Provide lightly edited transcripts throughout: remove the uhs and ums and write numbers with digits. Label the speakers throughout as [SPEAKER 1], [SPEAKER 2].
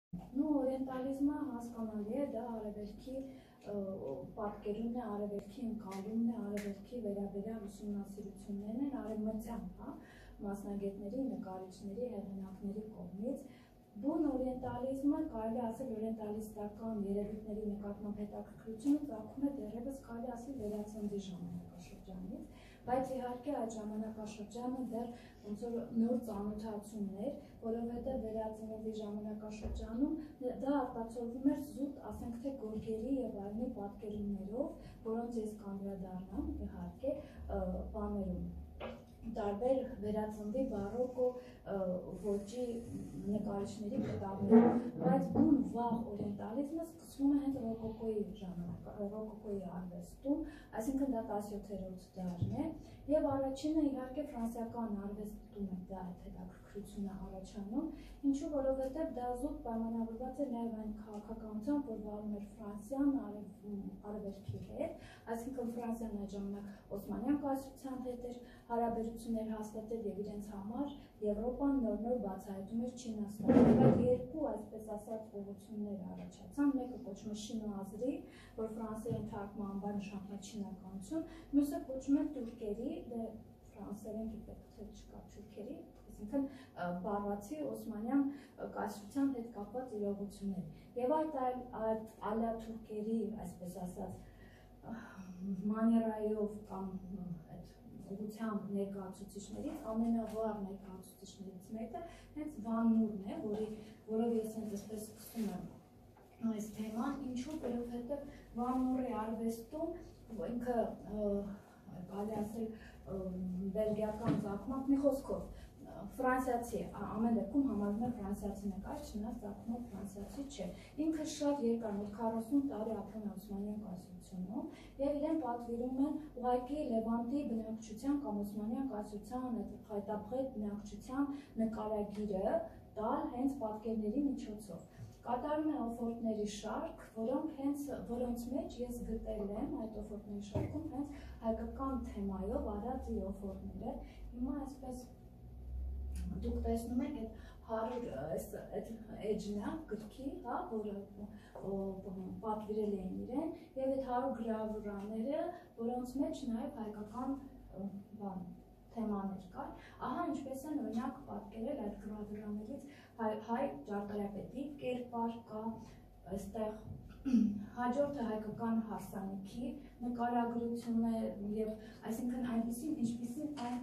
[SPEAKER 1] Ну, օրենտալիզմը հասկանալի է, դա արևելքի պատկերումն է, արևելքի ընկալումն է, արևելքի վերաբերյալ ուսումնասիրություններն են արևմտյան, հա, մասնագետների, նկարիչների, հեղինակների կողմից։ Բուն օրենտալիզմը կարելի ասել օրենտալիստական երևույթների նկատմամբ հետաքրքրությունը ծագում է դեռևս կարելի ասել վերածննդի ժամանակաշրջանից, բայց իհարկե այդ ժամանակաշրջանը դեռ ոնց որ նոր ծանոթացումն էր, որովհետև վերածննդի ժամանակաշրջանում դա արտացոլվում էր զուտ, ասենք թե գորգերի եւ այլնի պատկերումներով, որոնց ես կանդրադառնամ իհարկե բաներում տարբեր վերածննդի բարոկո ոճի նկարիչների կտավներում, բայց բուն վաղ օրենտալիզմը սկսվում է հենց ռոկոկոյի արվեստում, այսինքն դա 17-րդ դարն է, եւ առաջինը իհարկե ֆրանսիական արվեստում է դա այդ հետաքրքրությունը առաջանում, ինչու որովհետեւ դա զուտ պայմանավորված է նաեւ այն քաղաքականությամբ, որ վարում էր Ֆրանսիան արևելքի հետ, այսինքն Ֆրանսիան այդ ժամանակ Օսմանյան կայսրության հետ էր հարաբերություններ հաստատել եւ իրենց համար Եվրոպան նոր բացահայտում էր Չինաստանը։ Այդ երկու, այսպես ասած, ուղղություններ առաջացան, մեկը կոչվում է շինոազրի, որ ֆրանսերեն թարգմանաբար նշանակում է չինականություն, մյուսը կոչվում է թուրքերի, ֆրանսերեն գիտեք թե չկա թուրքերի, այսինքն բարվածի Օսմանյան կայսրության հետ կապված իրողություններ։ Եվ այդ ալիա թուրքերի, այսպես ասած, մաներայով կամ ուղղությամբ ներկայացուցիչներից ամենավառ ներկայացուցիչներից մեկը հենց Վան Մուրն է, որով ես հենց այսպես սկսում եմ այս թեման, ինչու որովհետև Վան Մուրի արվեստում ինքը կարելի ասել բելգիական ծագումով մի խոսքով ֆրանսիացի ամեն դեպքում համարվում է ֆրանսիացի նկարիչ, չնայած ծագումով ֆրանսիացի չէ։ Ինքը շատ երկար, 40 տարի ապրում է Օսմանյան կայսրությունում եւ իրեն պատվիրում են ուղղակի Լևանտի բնակչության կամ Օսմանյան կայսրության հայտապղետ բնակչության նկարագիրը տալ հենց պատկերների միջոցով։ Կատարում է օֆորտների շարք, որոնց մեջ ես գտել եմ այդ օֆորտների շարքում հենց հայկական թեմայով արած իր օֆորտները։ Հիմա այսպես դուք տեսնում եք այդ էջն է գրքի, հա, որը պատվիրել էին իրեն, եւ այդ 100 գրավյուրաները, որոնց մեջ նաեւ հայկական թեմաներ կար։ Ահա ինչպես են օրինակ պատկերել այդ գրավյուրաներից հայ ճարտարապետի կերպար կա, այստեղ հաջորդը հայկական հարսանիքի նկարագրություն է եւ այսինքն այնպեսին ինչպեսին այն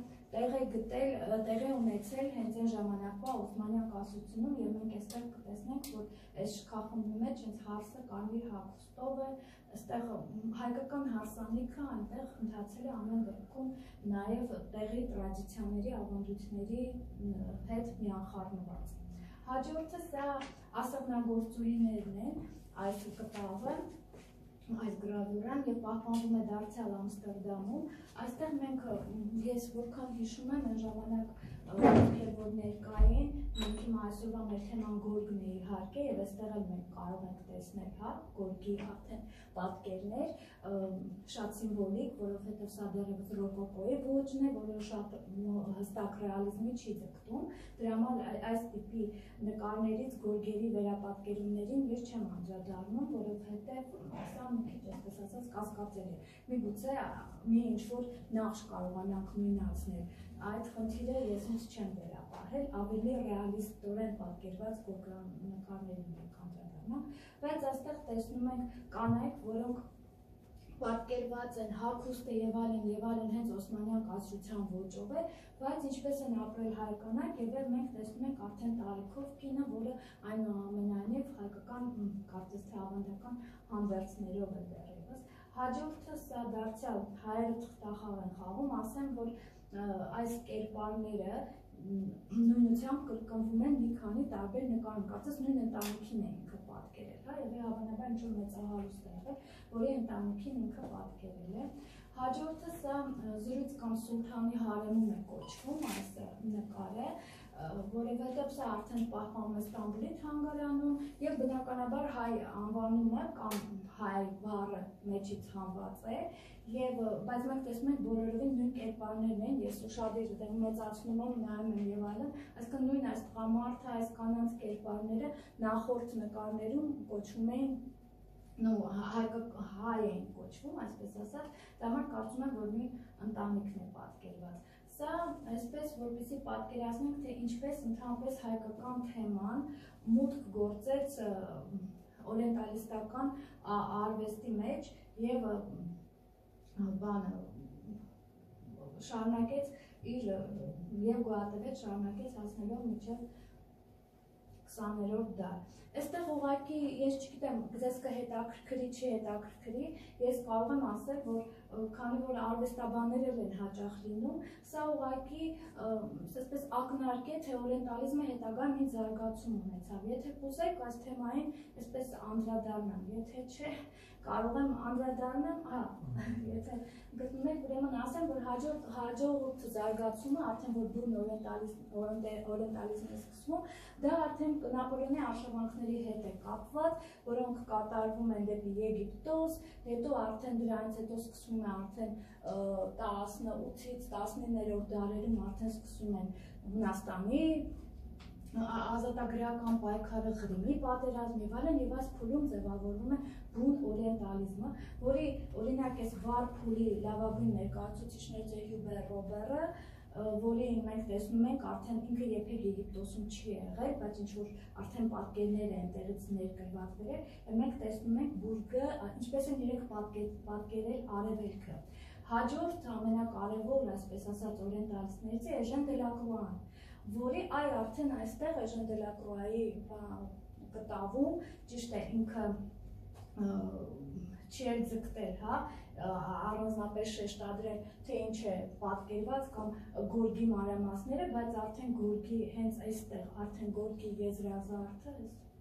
[SPEAKER 1] տեղի ունեցել հենց այն ժամանակվա Օսմանյան կայսրությունում եւ մենք այստեղ կտեսնենք, որ այս շքախմբի մեջ հենց հարսը կարմիր հագուստով է, այստեղ հայկական հարսանիքը այնտեղ ընթացել է ամեն դեպքում նաեւ տեղի տրադիցիաների, ավանդույթների հետ միախառնված։ Հաջորդը սա ասեղնագործուհիներն են, այս կտավը, այս գրավյուրան եւ պահպանվում է դարձյալ Ամստերդամում։ Այստեղ մենք ես որքան հիշում եմ այն ժամանակ որ ներկային, մենք հիմա այսօրվա մեր թեման գորգն է իհարկե եւ այստեղ էլ մենք կարող ենք տեսնել, հա, գորգի արդեն պատկերներ, շատ սիմվոլիկ, որովհետեւ սա դեռևս ռոկոկոյի ոճն է, որը շատ հստակ ռեալիզմի չի ձգտում, դրա համար այս տիպի նկարներից գորգերի վերապատկերումներին ես չեմ անդրադառնում, որովհետեւ սա մի քիչ այսպես ասած կասկածել է։ Միգուցե մի ինչ-որ նախշ կարողանանք նույնացնել, այդ խնդիրը ես ինձ չեմ վերապահել, ավելի ռեալիստորեն պատկերված գորգանկարներին ենք անդրադառնանք, բայց այստեղ տեսնում ենք կանայք, որոնք պատկերված են հագուստը եւ այլն հենց Օսմանյան կայսրության ոճով է, բայց ինչպես են ապրել հայ կանայք եւ մենք տեսնում ենք արդեն տարիքով կինը, որը այնուամենայնիվ հայկական կարծես թե ավանդական համվերցներով է դեռևս։ Հաջորդը սա դարձյալ հայերը թղթախաղ են խաղում, ասեմ, որ այս կերպարները նույնությամբ կրկնվում են մի քանի տարբեր նկարում, կարծես նույն ընտանիքին է ինքը պատկերել, հա, եւ հավանաբար ինչ-որ մեծահարուստ է եղել, որի ընտանիքին ինքը պատկերել է։ Հաջորդը սա զրույց կամ սուլթանի հարեմում է կոչվում այս նկարը, որովհետև սա արդեն պահպանվում է Ստամբուլի թանգարանում եւ բնականաբար հայ անվանումը կամ հայ բառը մեջից հանված է եւ բայց մենք տեսնում ենք բոլորովին նույն կերպարներն են, ես ուշադիր մեծացնում եմ, նայում եմ եւ այլն, այսինքն նույն այս տղամարդը, այս կանանց կերպարները նախորդ նկարներում կոչվում էին հայ էին կոչվում, այսպես ասած, դա համար կարծում եմ, որ նույն ընտանիքն է պատկերված։ Սա այսպես, որպեսզի պատկերացնենք, թե ինչպես ընդհանրապես հայկական թեման մուտք գործեց օրիենտալիստական արվեստի մեջ եւ բանը շարունակեց իր եւ գոյատևեց շարունակեց հասնելով մինչեւ 20-րդ դար։ Այստեղ ուղղակի ես չգիտեմ, ձեզ կհետաքրքրի, չի հետաքրքրի, ես կարող եմ ասել, որ քանի որ արվեստաբանները են հաճախ լինում, սա ուղղակի այսպես ակնարկ է, թե օրիենտալիզմը հետագայում ինչ զարգացում ունեցավ։ Եթե կուզեք, այս թեմային այսպես անդրադառնամ, եթե չէ, կարող եմ անդրադառնամ, եթե գտնում եք, ուրեմն ասեմ, որ հաջորդ զարգացումը, արդեն որ բուն օրիենտալիզմն է սկսվում, դա արդեն Նապոլեոնի արշավանքների հետ է կապված, որոնք կատարվում են դեպի Եգիպտոս, հետո արդեն դրանից հետո սկսվում է արդեն 18-ից 19-րդ դարերում արդեն սկսվում են Հունաստանի ազատագրական պայքարը, Ղրիմի պատերազմը եւ այլն, եւ այս փուլում ձևավորվում է բուն օրիենտալիզմը, որի օրինակ էս վառ փուլի լավագույն ներկայացուցիչներից է Հյուբեր Ռոբերը, որի մենք տեսնում ենք արդեն ինքը երբեք Եգիպտոսում չի եղել, բայց ինչ որ արդեն պատկերներ են տեղից ներկրված վերել, եւ մենք տեսնում ենք բուրգը, ինչպես են իրենք պատկերել արևելքը։ Հաջորդ ամենակարևոր, այսպես ասած, օրիենտալիստներից է Էժեն Դելակրուան, որի այ արդեն այստեղ Էժեն Դելակրուայի կտավում, ճիշտ է, ինքը չի էլ ձգտել, հա, առանձնապես շեշտադրել, թե ինչ է պատկերված կամ գորգի մանրամասները, բայց արդեն գորգի հենց այստեղ, արդեն գորգի եզրազարդը,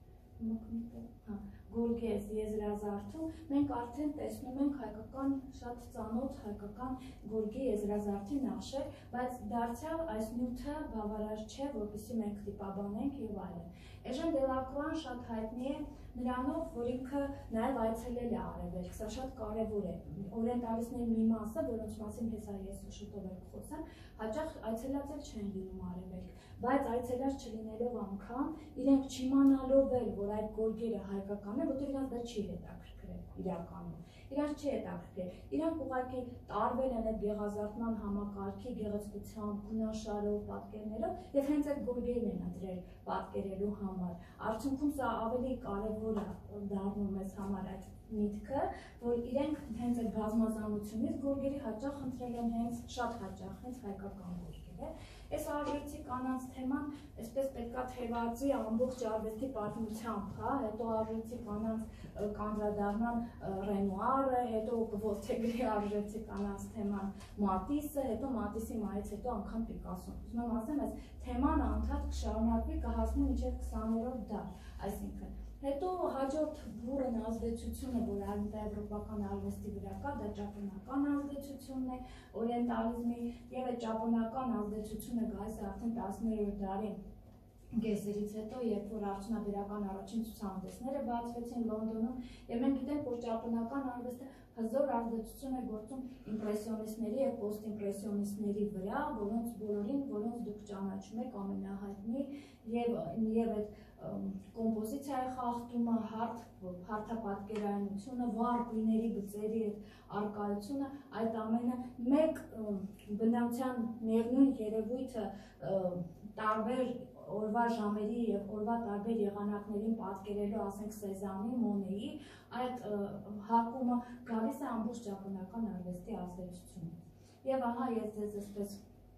[SPEAKER 1] գորգի այս եզրազարդում մենք արդեն տեսնում ենք հայկական շատ ծանոթ հայկական գորգի եզրազարդի նախշեր, բայց դարձյալ այս նյութը բավարար չէ, որպեսզի մենք տիպաբանենք եւ այլն։ Էժեն Դելակրուան շատ հայտնի է նրանով, որ ինքը նաև այցելել է արևելք, սա շատ կարևոր է։ Օրիենտալիստների մի մասը, որոնց մասին հեսա ես շուտով եմ խոսեմ, հաճախ այցելած չեն լինում արևելք, բայց այցելած չլինելով անգամ, իրենք չիմանալով էլ, որ այդ գորգերը հայկական է, որտեղ իրանց դա չի հետաքրքրել իրականում։ Իրանց չի հետաքրքրել, իրանք ուղղակի տարվել են այդ գեղազարդման համակարգի, գեղեցկության, քունաշարով, պատկերներով եւ հենց այդ գորգերն են ընտրել պատկերելու համար։ Արդյունքում սա ավելի կարևոր է դառնում մեզ համար այդ միտքը, որ իրենք հենց այդ բազմազանությունից գորգերի հաճախ ընտրել են հենց շատ հաճախ հենց հայկական գորգերը։ Այս արժույթի կանանց թեման այսպես պետքա թևածի ամբողջ արվեստի պատմությամբ, հա, հետո արժույթի կանանց կանդրադառնան Ռենուարը, հետո որդեգրի արժույթի կանանց թեման Մատիսը, հետո Մատիսի մայից հետո անգամ Պիկասոն։ Ուզում եմ ասեմ, այս թեման անդադ կշարունակվի, կհասնի մինչև 20-րդ դար, այսինքն հետո հաջորդ բուրըն ազդեցությունը, որ եվրոպական արվեստի վրա կա, դա ճապոնական ազդեցությունն է, օրիենտալիզմի եւ այդ ճապոնական ազդեցությունը գալիս է արդեն 19-րդ դարի կեսերից հետո, երբ որ արդյունաբերական առաջին ցուցահանդեսները բացվեցին Լոնդոնում, եւ մենք գիտենք, որ ճապոնական արվեստը հզոր ազդեցություն է գործում իմպրեսիոնիստների եւ պոստիմպրեսիոնիստների վրա, որոնց բոլորին, որոնց դուք ճանաչում եք ամենահայտնի եւ այդ կոմպոզիցիայի խախտումը, հարթապատկերայնությունը, վառ գույների բծերի արկայությունը, այդ ամենը մեկ բնության միևնույն երևույթը տարբեր օրվա ժամերի եւ օրվա տարբեր եղանակներին պատկերելու, ասենք Սեզաննի, Մոնեի, այդ հակումը գալիս է ամբողջ ճապոնական արվեստի ազդեցությունից։ Եվ ահա ես ձեզ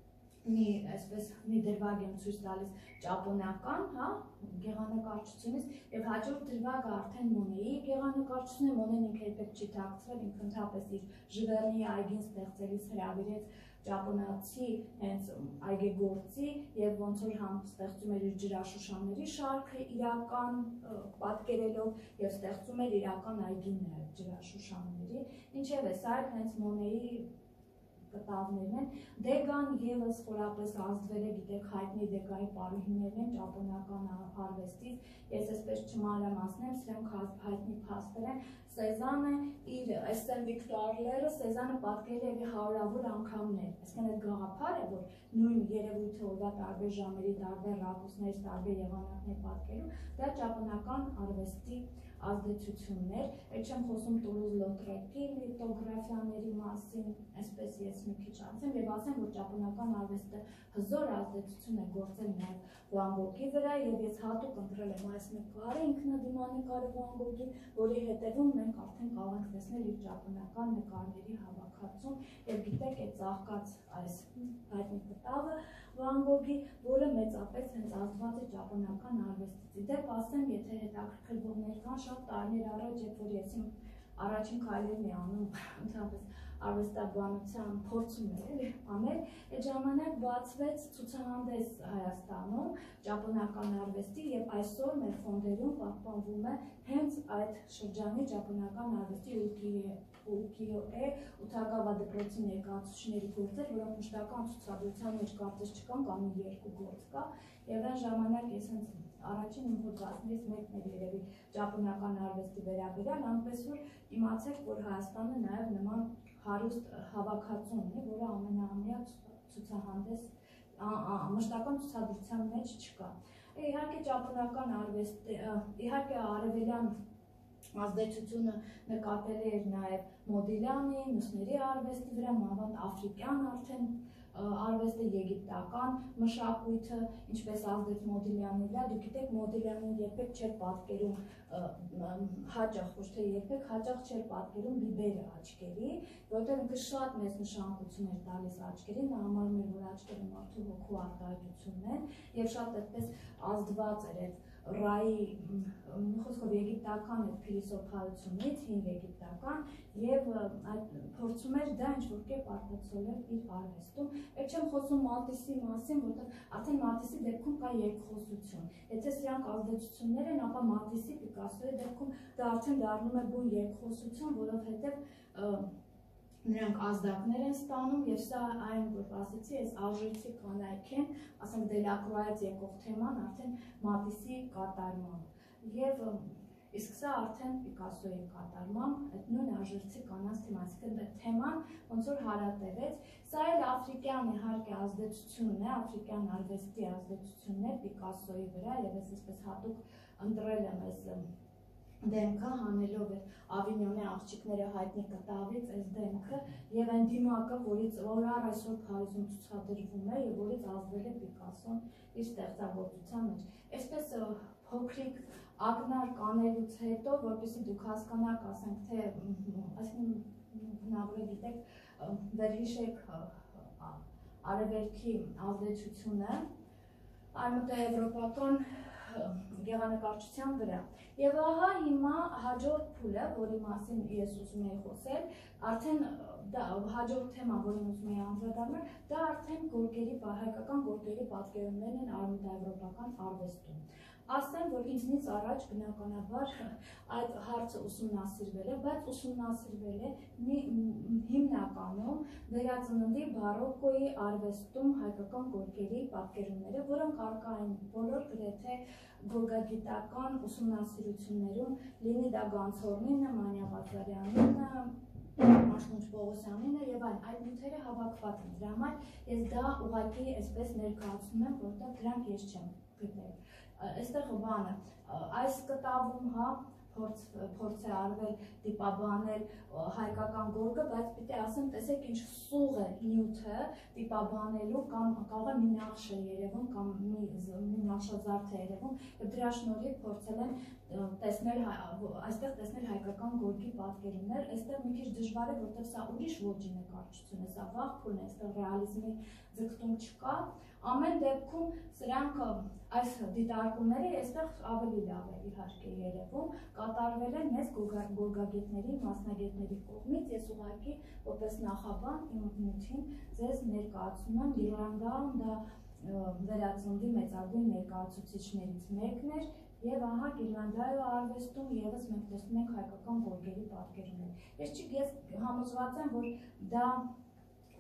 [SPEAKER 1] այսպես մի դրվագ եմ ցույց տալիս ճապոնական, հա, գեղանկարչությունից եւ հաջորդ դրվագը արդեն Մոնեի գեղանկարչությունն է, Մոնեն ինքը երբեք չի թաքցրել, ինքը ընդհանրապես իր Ժվերնի այգին ստեղծելիս հրավիրեց ճապոնացի հենց այգեգործի եւ ոնց որ համ ստեղծում էր իր ջրաշուշանների շարքը իրական պատկերելով եւ ստեղծում էր իրական այգիները ջրաշուշանների, ինչեւ է սա հենց Մոնեի կտավներն են, Դեգան ևս խորապես ազդվել է, գիտեք, հայտնի Դեգայի պարուհիներն են ճապոնական արվեստից, ես այսպես չմանրամասնեմ, սրանք հայտնի փաստեր են, Սեզանը իր Էստեն Վիկտորիաները Սեզանը պատկերել է եւի հարյուրավոր անգամներ, այսինքն այդ գաղափարը, որ նույն երևույթը օրվա տարբեր ժամերի, տարբեր ռակուրսներից, տարբեր եղանակներ պատկերում, դա ճապոնական արվեստի ազդեցություններ, այդ չեմ խոսում Տուլուզ-Լոտրեկի լիտոգրաֆիաների մասին, այսպես ես մի քիչ ասեմ եւ ասեմ, որ ճապոնական արվեստը հզոր ազդեցություն է գործել նաեւ Վան Գոգի վրա եւ ես հատուկ ընտրել եմ այս նկարը, ինքնադիմանկարը Վան Գոգի, որի հետևում մենք արդեն կարող ենք տեսնել իր ճապոնական նկարների հավաքածուն եւ գիտեք այդ ծաղկած այս հայտնի կտավը Վան Գոգի, որը մեծապես հենց ազդված է ճապոնական արվեստից։ Դեպ ասեմ, եթե հետաքրքրվողներ կան, շատ տարիներ առաջ, երբ որ ես իմ առաջին քայլերն էի անում, ընդհանրապես արվեստաբանության փորձում էր անել, այդ ժամանակ բացվեց ցուցահանդես Հայաստանում ճապոնական արվեստի եւ այսօր մեր ֆոնդերում պահպանվում է հենց այդ շրջանի ճապոնական արվեստի ուկիո-է Ութագավա դպրոցի ներկայացուցիչների գործեր, որոնք մշտական ցուցադրության մեջ կարծես չկան կամ մի երկու գործ կա եւ այն ժամանակ ես հենց առաջին իմ հոդվածներից մեկն էր երևի ճապոնական արվեստի վերաբերյալ, այնպես որ իմացեք, որ Հայաստանը նաեւ նման հարուստ հավաքածուն է, որը ամենաամյա ցուցահանդես մշտական ցուցադրության մեջ չկա։ Իհարկե ճապոնական արվեստի, իհարկե արևելյան ազդեցությունը նկատելի էր նաև Մոդիլյանի, մյուսների արվեստի վրա, մանավանդ աֆրիկյան արդեն արվեստը, եգիպտական մշակույթը, ինչպես ազդեց Մոդիլյանի վրա, դուք գիտեք Մոդիլյանին երբեք չէր պատկերում հաճախ, ոչ թե երբեք հաճախ չէր պատկերում բիբերը աչքերի, որովհետև ինքը շատ մեծ նշանակություն էր տալիս աչքերին, նա համարում էր, որ աչքերը մարդու հոգու արտահայտությունն են եւ շատ այդպես ազդված էր այդ ռայի խոսքով եգիպտական այդ փիլիսոփայությունից, հին եգիպտական եւ այդ փորձում էր դա ինչ-որ կերպ արտացոլել իր արվեստում։ Այդ չեմ խոսում Մատիսի մասին, որտեղ արդեն Մատիսի դեպքում կա երկխոսություն։ Եթե սրանք ազդեցություններ են, ապա Մատիսի, Պիկասոյի դեպքում դա արդեն դառնում է բուն երկխոսություն, որովհետեւ նրանք ազդակներ են ստանում եւ սա այն, որ ասեցի, այս արժույթի կանայք են, ասենք Դելակրոայից եկող թեման արդեն Մատիսի կատարմամբ եւ իսկ սա արդեն Պիկասոյի կատարմամբ այդ նույն արժույթի կանանց թեման, այսինքն այդ թեման ոնց որ հարատևեց, սա էլ աֆրիկյան իհարկե ազդեցությունն է, աֆրիկյան արվեստի ազդեցությունն է Պիկասոյի վրա եւ ես այսպես հատուկ ընտրել եմ այս դեմքը հանելով է Ավինյոնի աղջիկները հայտնի կտավից այս դեմքը եւ այն դիմակը, որից որ այսօր Փարիզում ցուցադրվում է եւ որից ազդվել է Պիկասոն իր ստեղծագործության մեջ։ Այսպես փոքրիկ ակնար կանելուց հետո, որպեսզի դուք հասկանաք, ասենք թե այսինքն բնավորը գիտեք, վերհիշեք արևելքի ազդեցությունը արմատաեվրոպական գեղանկարչության վրա։ Եվ ահա հիմա հաջորդ փուլը, որի մասին ես ուզում եի խոսել, արդեն հաջորդ թեման, որին ուզում եի անդրադառնալ, դա արդեն գորգերի, հայկական գորգերի պատկերումներն են արմատաեվրոպական արվեստում։ Ասեմ, որ ինձնից առաջ բնականաբար այդ հարցը ուսումնասիրվել է, բայց ուսումնասիրվել է հիմնականում վերածննդի բարոկոյի արվեստում հայկական գորգերի պատկերումները, որոնք առկա են բոլոր գրեթե գորգագիտական ուսումնասիրություններում, լինի դա Գանցորնինը, Մանյա Բազարյանինը, Աշխունչ Պողոսյանինը եւ այլն, այդ նյութերը հավաքված են։ Դրա համար ես դա ուղղակի այսպես ներկայացնում եմ, որտեղ դրանք ես չեմ գտել։ Այստեղ բանը, այս կտավում, հա, փորձ է արվել դիպաբանել հայկական գորգը, բայց պիտի ասեմ, տեսեք ինչ սուղ է նյութը դիպաբանելու կամ կարող է մի նախշ է երևում կամ մի նախշազարդ է երևում եւ դրա շնորհիվ փորձել են տեսնել այստեղ տեսնել հայկական գորգի պատկերումներ, այստեղ մի քիչ դժվար է, որտեղ սա ուրիշ ոճի նկարչություն է, սա վաղ փուլն է, այստեղ ռեալիզմի ձգտում չկա, ամեն դեպքում սրանք այս դիտարկումները այստեղ ավելի լավ է իհարկե երևում, կատարվել են մեծ գորգագետների, մասնագետների կողմից, ես ուղղակի որպես նախաբան իմ նյութին ձեզ ներկայացնում եմ Լիլանդան, դա վերածննդի մեծագույն ներկայացուցիչներից մեկն էր եւ ահա Գիրլանդիայի արվեստում եւս մենք տեսնում ենք հայկական գորգերի պատկերումներ։ Ես համոզված եմ, որ դա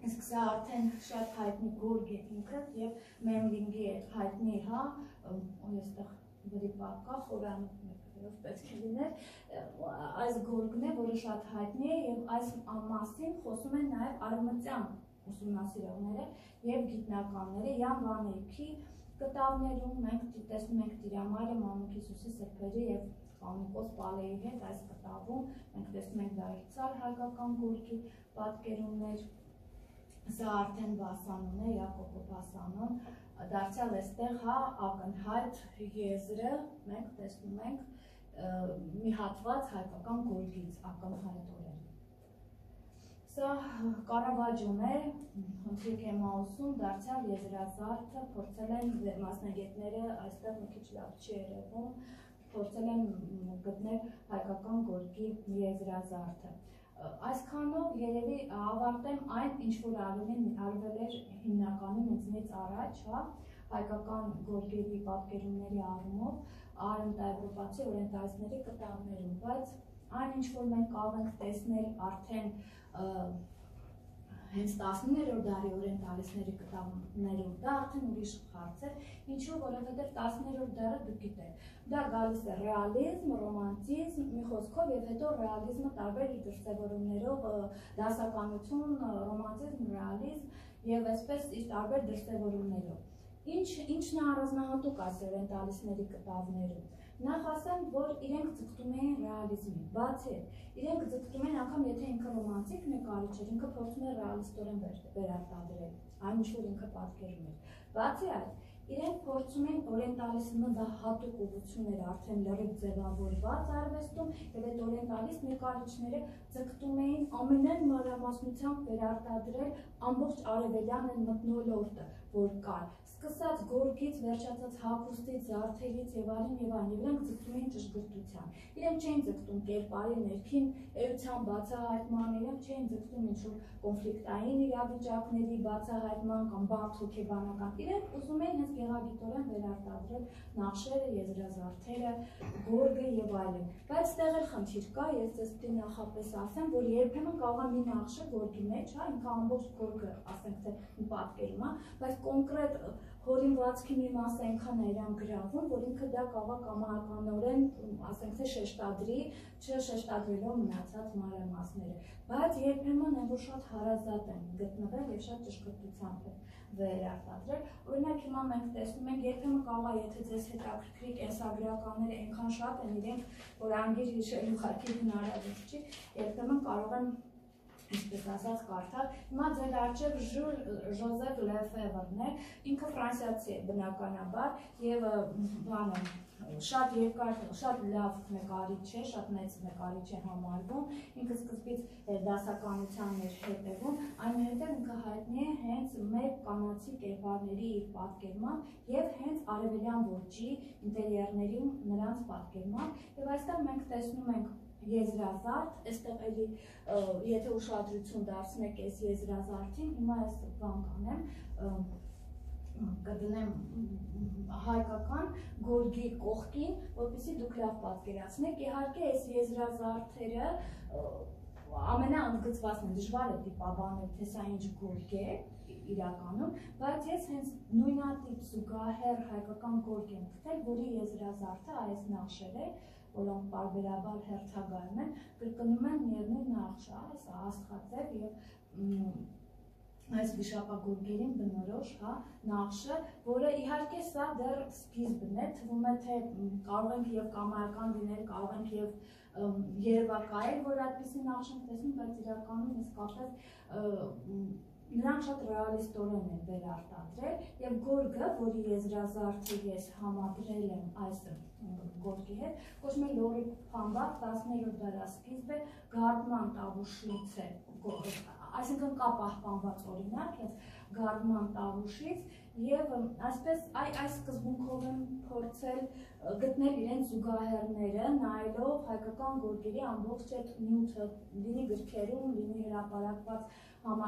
[SPEAKER 1] Իսկ սա արդեն շատ հայտնի գորգ է ինքը եւ Մեմլինգի է հայտնի հա այստեղ վրիպա կա խորանում պետք է լիներ այս գորգն է, որը շատ հայտնի է եւ այս մասին խոսում են նաեւ արևմտյան ուսումնասիրողները եւ գիտնականները Յան Վանեյքի կտավներում մենք տեսնում ենք Տիրամայրը Մանուկ Հիսուսի սրբերի եւ Կանիկոս Պալեի հետ այս կտավում մենք տեսնում ենք դարձյալ հայկական գորգի պատկերումներ Սա արդեն Բասանուն է, Յակոբո Բասանուն, դարձյալ էստեղ հա ակնհայտ եզրը մենք տեսնում ենք մի հատված հայկական գորգից ակնհայտորեն։ Սա Կարավաջոն է, Հնդիկ Էմաուսում դարձյալ եզրազարդը փորձել են մասնագետները այստեղ մի քիչ լավ չի երևում, փորձել են գտնել հայկական գորգի եզրազարդը։ Այսքանով երևի ավարտեմ այն, ինչ որ արվել էր հիմնականում ինձնից առաջ, հա, հայկական գորգերի պատկերումների առումով արևմտաեվրոպացի օրենտալիստների կտավներում, բայց այն, ինչ որ մենք կարող ենք տեսնել արդեն հենց 19-րդ դարի օրենտալիստների կտավներում, դա արդեն ուրիշ հարց է, ինչու, որովհետև 19-րդ դարը դուք գիտեք, դա գալիս է ռեալիզմ, ռոմանտիզմ, մի խոսքով եւ հետո ռեալիզմը տարբեր իր դրսևորումներով, դասականություն, ռոմանտիզմ, ռեալիզմ եւ այսպես իր տարբեր դրսևորումներով։ Ինչն է առանձնահատուկ այս օրենտալիստների կտավներում։ Նախ ասեմ, որ իրենք ձգտում էին ռեալիզմին, բացի իրենք ձգտում են անգամ եթե ինքը ռոմանտիկ նկարիչ էր, ինքը փորձում է ռեալիստորեն վերարտադրել, այն ինչ որ ինքը պատկերում էր։ Բացի այդ, իրենք փորձում են օրենտալիզմը դա հատուկ ուղղություն էր արդեն լրիվ ձևավորված արվեստում, եւ այդ օրենտալիստ նկարիչները ձգտում էին ամենայն մանրամասնությամբ վերարտադրել ամբողջ արևելյան մթնոլորտը, որ կար։ Սկսած գորգից, վերջացած հագուստից, զարդերից եւ այլն եւ այլն, իրենք ձգտում էին ճշգրտության։ Իրենք չէին ձգտում կերպարի ներքին էության բացահայտման, իրենք չէին ձգտում ինչ-որ կոնֆլիկտային իրավիճակների բացահայտման կամ բարդ հոգեբանական։ Իրենք ուզում էին հենց գեղագիտորեն վերարտադրել նախշերը, եզրազարդերը, գորգը եւ այլն։ Բայց ստեղ էլ խնդիր կա, ես ձեզ պիտի նախապես ասեմ, որ երբեմն կարող է մի նախշը գորգի մեջ, հա, ինքը ամբողջ գորգը, ասենք թե մի պատկերում, հա, բայց կոնկրետ հորինվածքի մի մասը այնքան է իրան գրավում, որ ինքը դա կարող է կամականորեն, ասենք թե շեշտադրի, չշեշտադրելով մնացած մանրամասները։ Բայց երբեմն են որ շատ հարազատ են գտնվել եւ շատ ճշգրտությամբ են վերարտադրել։ Օրինակ հիմա մենք տեսնում ենք երբեմն կարող է եթե ձեզ հետաքրքրի կենսագրականները այնքան շատ են իրենք, որ անգիր հիշելու խարքերի հնարավոր չի, երբեմն կարող են Ինչպես ասած կարդալ, հիմա ձեր առջև Ժուլ Ժոզեֆ Լեֆևրն է, ինքը ֆրանսիացի է բնականաբար եւ բանը շատ երկար, շատ լավ նկարիչ է, շատ մեծ նկարիչ է համարվում, ինքը սկզբից դասականության էր հետևում, այնուհետև ինքը հայտնի է հենց մեկ կանացի կերպարների իր պատկերմամբ եւ հենց արևելյան ոճի ինտերիերների նրանց պատկերմամբ եւ այստեղ մենք տեսնում ենք եզրազարդ, այստեղ էլի եթե ուշադրություն դարձնեք այս եզրազարդին, հիմա այս բան կանեմ, կդնեմ հայկական գորգի կողքին, որպեսզի դուք լավ պատկերացնեք, իհարկե այս եզրազարդերը ամենաընդգծվածն են, դժվար է տիպաբանել, թե սա ինչ գորգ է իրականում, բայց ես հենց նույնատիպ զուգահեռ հայկական գորգ եմ գտել, որի եզրազարդը այս նախշեր է, որոնք պարբերաբար հերթագայում են, կրկնում են միևնույն նախշը, այս աստղաձև եւ այս վիշապագորգերին բնորոշ նախշը, որը իհարկե սա դեռ սկիզբն է, թվում է թե կարող ենք եւ կամայական լինել, կարող ենք եւ երևակայել, որ այդպիսի նախշ ենք տեսնում, բայց իրականում իսկապես նրանք շատ ռեալիստորեն են վերարտադրել եւ գորգը, որի եզրազարդը ես համադրել եմ այս գորգի հետ, կոչվում է Լորի Փամբակ 10-րդ դարասկիզբ է գարդման տավուշից է, այսինքն կա պահպանված օրինակ հենց գարդման տավուշից եւ այսպես այս սկզբունքով եմ փորձել գտնել իրենց զուգահեռները, նայելով հայկական գորգերի ամբողջ այդ նյութը, լինի գրքերում, լինի հրապարակված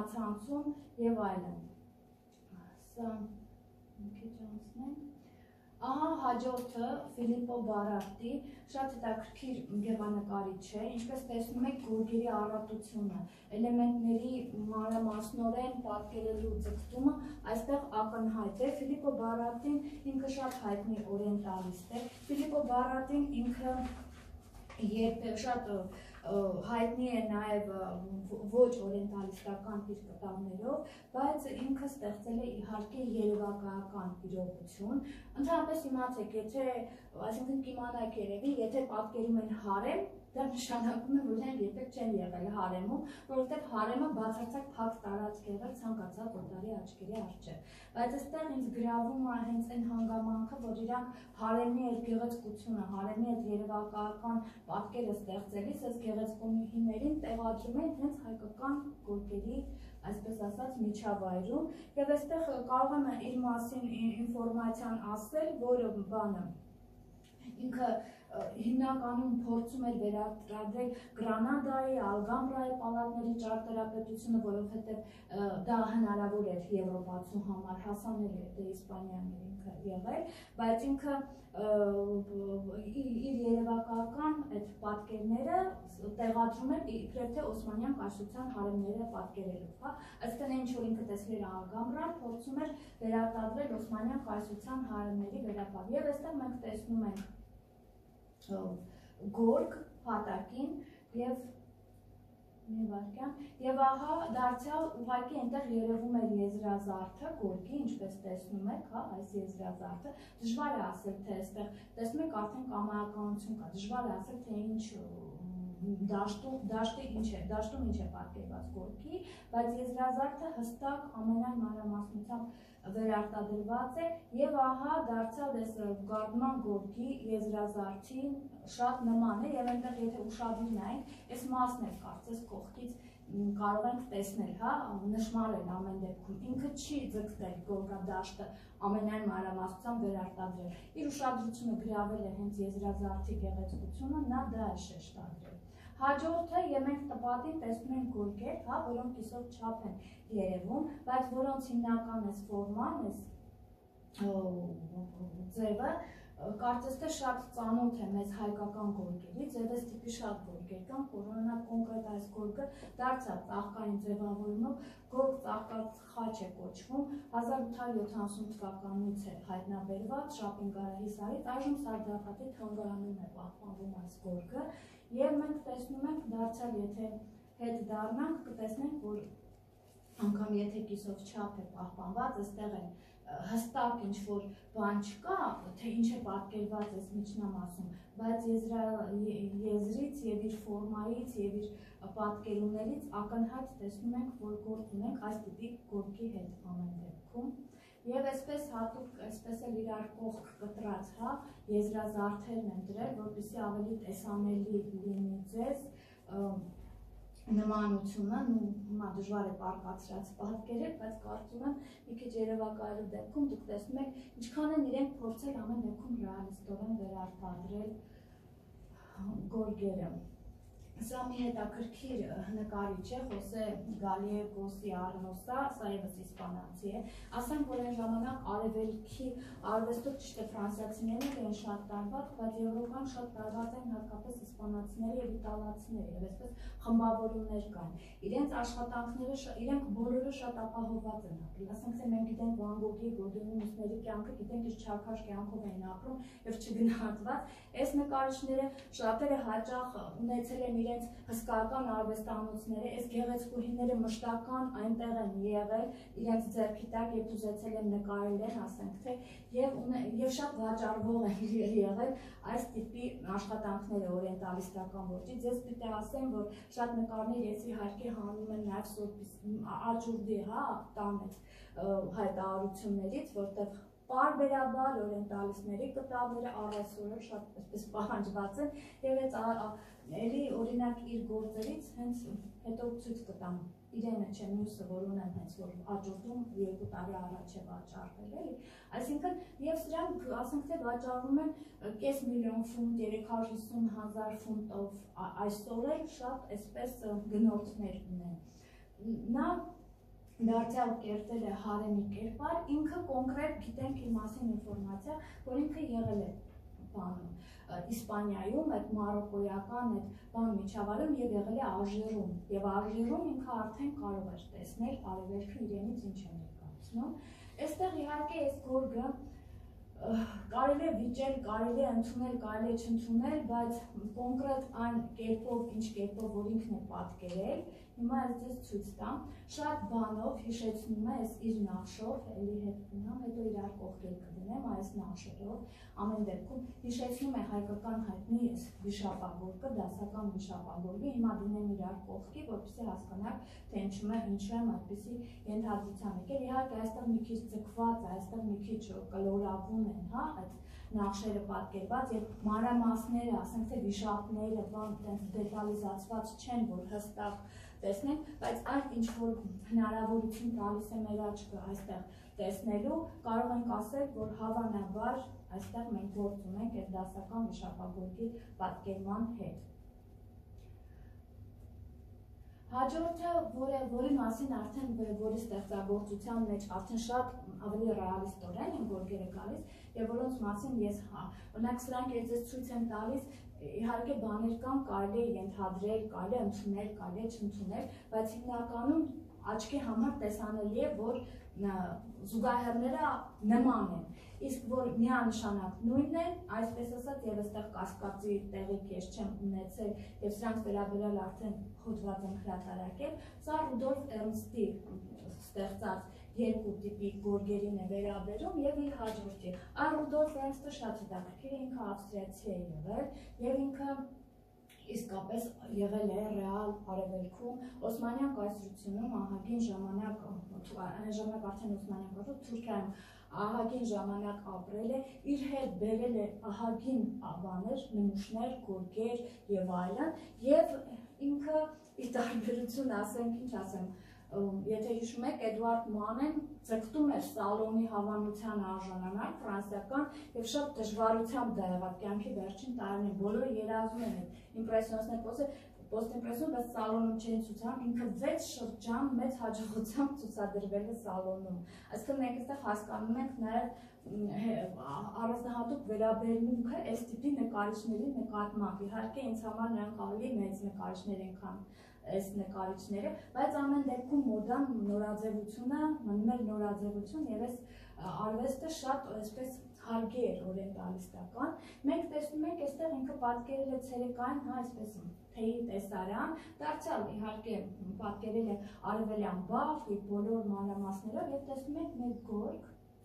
[SPEAKER 1] համացանցում եւ այլն։ Սա մի քիչ անցնենք։ Ահա հաջորդը Ֆիլիպպո Բարարտի շատ հետաքրքիր գեղանկարիչ է, ինչպես տեսնում եք գորգերի առատությունը, էլեմենտների մանրամասնորեն պատկերելու ձգտումը այստեղ ակնհայտ է։ Ֆիլիպպո Բարարտին ինքը շատ հայտնի օրիենտալիստ է։ Ֆիլիպպո Բարարտին ինքը շատ հայտնի է նաև ոչ օրիենտալիստական իր կտավներով, բայց ինքը ստեղծել է իհարկե երևակայական իրողություն։ Ընդհանրապես իմացեք, եթե, այսինքն կիմանայք երևի, եթե պատկերում են հարեմ, դա նշանակում է, որ իրենք երբեք չեն եղել հարեմում, որովհետև հարեմը բացարձակ փակ տարածք եղել ցանկացած օտարի աչքերի առջև։ Բայց այստեղ ինձ գրավում է հենց այն հանգամանքը, որ իրանք հարեմի այդ գեղեցկությունը, հարեմի այդ երևակայական պատկերը ստեղծելիս, այս գեղեցկուհիներին տեղադրում են հենց հայկական գորգերի, այսպես ասած, միջավայրում, եւ այստեղ կարող եմ իր մասին ինֆորմացիան ասել, որ բանը ինքը հիմնականում փորձում էր վերարտադրել Գրանադայի, Ալգամբրայի պալատների ճարտարապետությունը, որովհետև դա հնարավոր էր Եվրոպացու համար, հասանելի է, դե Իսպանիան էր ինքը եղել, բայց ինքը իր երևակայական այդ պատկերները տեղադրում էր իբրև թե Օսմանյան կայսրության հարեմները պատկերելով, հա, այսինքն ինչ որ ինքը տեսել էր Ալգամբրան, փորձում էր վերարտադրել Օսմանյան կայսրության հարեմների վերապավ, եւ այստեղ մենք տեսնում ենք գորգ հատակին եւ ահա դարձյալ ուղղակի այնտեղ երևում էր եզրազարդը գորգի, ինչպես տեսնում եք, հա, այս եզրազարդը, դժվար է ասել, թե այստեղ տեսնում եք արդեն կամայականություն կա, դժվար է ասել, թե ինչ դաշտում ինչ է պատկերված գորգի, բայց եզրազարդը հստակ ամենայն մանրամասնությամբ վերարտադրված է եւ ահա դարձյալ այս գարդման գորգի եզրազարդին շատ նման է եւ այնտեղ եթե ուշադիր նայենք, այս մասն է կարծես կողքից կարող ենք տեսնել, հա, նշմարել ամեն դեպքում։ Ինքը չի ձգտել գորգադաշտը ամենայն մանրամասնությամբ վերարտադրել։ Իր ուշադրությունը գրավել է հենց եզրազարդի գեղեցկությունը, նա դա է շեշտադրել։ Հաջորդը եւ մենք տպատին տեսնում ենք գորգեր, հա, որոնք կիսով չափ են երևում, բայց որոնց հիմնական էս ֆորման, էս ձևը կարծես թե շատ ծանոթ է մեզ հայկական գորգերից, եւ այս տիպի շատ գորգեր կան, օրինակ կոնկրետ այս գորգը դարձյալ ծաղկային ձևավորումով գորգ ծաղկած խաչ է կոչվում, 1870 թվականից է հայտնաբերված Շապինգարահի սարից, այժմ Սարդարապետի թանգարանում է պահպանվում այս գորգը, եւ մենք տեսնում ենք դարձյալ եթե հետ դառնանք, կտեսնենք, որ անգամ եթե կիսով չափ է պահպանված, այստեղ է հստակ ինչ-որ բան չկա, թե ինչ է պատկերված այս միջնամասում, բայց եզրից եւ իր ֆորմայից եւ իր պատկերումներից ակնհայտ տեսնում ենք, որ գործ ունենք այս տիպի գորգի հետ ամեն դեպքում։ Եվ այսպես հատուկ, այսպես էլ իրար կողք կտրած, հա, եզրազարդերն են դրել, որպեսզի ավելի տեսանելի լինի ձեզ նմանությունը, հիմա դժվար է պարկացրած պատկերը, բայց կարծում եմ մի քիչ երևակայելու դեպքում դուք տեսնում եք ինչքան են իրենք փորձել ամեն դեպքում ռեալիստորեն վերարտադրել գորգերը։ Սա մի հետաքրքիր նկարիչ է, Խոսե Գալիեգոսի Արնոսա, սա ևս իսպանացի է, ասենք, որ այն ժամանակ արևելքի արվեստով ճիշտ է ֆրանսիացիները են շատ տարված, բայց Եվրոպան շատ տարված են հատկապես իսպանացիները եւ իտալացիները, եւ այսպես խմբավորումներ կան։ Իրենց աշխատանքները, իրենք բոլորը շատ ապահովված են ապրել, ասենք, թե մենք գիտենք Վան Գոգի, Գոդինի, մյուսների կյանքը, գիտենք ինչ չարքաշ կյանքով էին ապրում եւ չգնահատված, այս նկարիչները շատերը հաճախ ունեցել են իրենց հսկայական արվեստանոցները, այս գեղեցկուհիները մշտական այնտեղ են եղել, իրենց ձեռքի տակ երբ ուզեցել են նկարել են, ասենք թե, եւ շատ վաճառվող են եղել այս տիպի աշխատանքները օրիենտալիստական ոճի։ Ձեզ պիտի ասեմ, որ շատ նկարներ ես իհարկե հանում եմ նաեւ աճուրդի, հա, տան հայտարարություններից, որտեղ պարբերաբար օրիենտալիստների կտավները առայսօր շատ այսպես պահանջված են եւ էլի օրինակ իր գործերից հենց հետո ցույց կտամ իրենը չէ մյուսը, որ ունեմ հենց որ աճուրդում 2 տարի առաջ է վաճառվել էլի, այսինքն եւ սրանք ասենք թե վաճառվում են կես միլիոն ֆունտ, 350,000 ֆունտով այսօր էլ շատ այսպես գնորդներ ունեն։ Նա դարձյալ կերտել է հարեմի կերպար, ինքը կոնկրետ գիտենք իր մասին ինֆորմացիա, որ ինքը եղել է բանում Իսպանիայում, այդ մարոկոյական այդ բան միջավայրում եւ եղել է Ալժիրում, եւ Ալժիրում ինքը արդեն կարող էր տեսնել արևելքը իրենից ինչ է ներկայացնում։ Այստեղ իհարկե այս գորգը կարելի է վիճել, կարելի է ընդունել, կարելի է չընդունել, բայց կոնկրետ այն կերպով, ինչ կերպով, որ ինքն է պատկերել, հիմա ես ձեզ ցույց տամ, շատ բանով հիշեցնում է այս իր նախշով, էլի հետ գնամ, հետո իրար կողքեր կդնեմ այս նախշերով, ամեն դեպքում հիշեցնում է հայկական հայտնի այս վիշապագորգը, դասական վիշապագորգը, հիմա դնեմ իրար կողքի, որպեսզի հասկանաք, թե ինչու եմ այդպիսի ենթադրության եկել, իհարկե այստեղ մի քիչ ձգված, այստեղ մի քիչ կլորավուն են, հա, այդ նախշերը պատկերված եւ մանրամասները, ասենք թե վիշապները, բան այդպես դետալիզացված չեն, որ հստակ տեսնենք, բայց այն ինչ որ հնարավորություն տալիս է մեր աչքը այստեղ տեսնելու, կարող ենք ասել, որ հավանաբար այստեղ մենք գործ ունենք այդ դասական վիշապագորգի պատկերման հետ։ Հաջորդը, որի մասին արդեն որի ստեղծագործության մեջ արդեն շատ ավելի ռեալիստորեն են գորգերը գալիս եւ որոնց մասին ես օրինակ սրանք ես ձեզ ցույց եմ տալիս, իհարկե բաներ կան, կարելի է ենթադրել, կարելի է ընդունել, կարելի է չընդունել, բայց հիմնականում աչքի համար տեսանելի է, որ զուգահեռները նման են, իսկ որ միանշանակ նույնն են, այսպես ասած եւ այստեղ կասկածի տեղիք ես չեմ ունեցել եւ սրանց վերաբերյալ արդեն հոդված եմ հրատարակել, սա Ռուդոլֆ Էրնստի ստեղծած երկու տիպի գորգերին է վերաբերում եւ իր հաջորդի։ Այ Ռուդոլֆ Էրնստը շատ հետաքրքիր է, ինքը ավստրիացի է եղել եւ ինքը իսկապես եղել է ռեալ արևելքում Օսմանյան կայսրությունում ահագին ժամանակ, այն ժամանակ արդեն Օսմանյան կայսրություն Թուրքիայում ահագին ժամանակ ապրել է, իր հետ բերել է ահագին բաներ, նմուշներ, գորգեր եւ այլն, եւ ինքը իր տարբերություն ասենք, ինչ ասեմ, եթե հիշում եք, Էդուարդ Մանեն ձգտում էր Սալոնի հավանության արժանանալ ֆրանսիական եւ շատ դժվարությամբ դա եղավ կյանքի վերջին տարիներին, բոլորը երազում են իմպրեսիոնիստներ post-impression, բայց Սալոնում չեն ցուցադրում, ինքը 6 շրջան մեծ հաջողությամբ ցուցադրվել է Սալոնում։ Այսինքն մենք այստեղ հասկանում ենք նաև առանձնահատուկ վերաբերմունքը այս տիպի նկարիչների նկատմամբ։ Իհարկե ինձ համար նրանք ավելի մեծ նկարիչներ են, քան այս նկարիչները, բայց ամեն դեպքում մոդան նորաձևությունը, մնում էր նորաձևություն եւ այս արվեստը շատ այսպես հարգի էր օրենտալիստական։ Մենք տեսնում ենք այստեղ ինքը պատկերել է ցերեկային, հա, այսպես թեյի տեսարան, դարձյալ իհարկե պատկերել է արևելյան բախ եւ բոլոր մանրամասներով եւ տեսնում ենք մեր գորգ,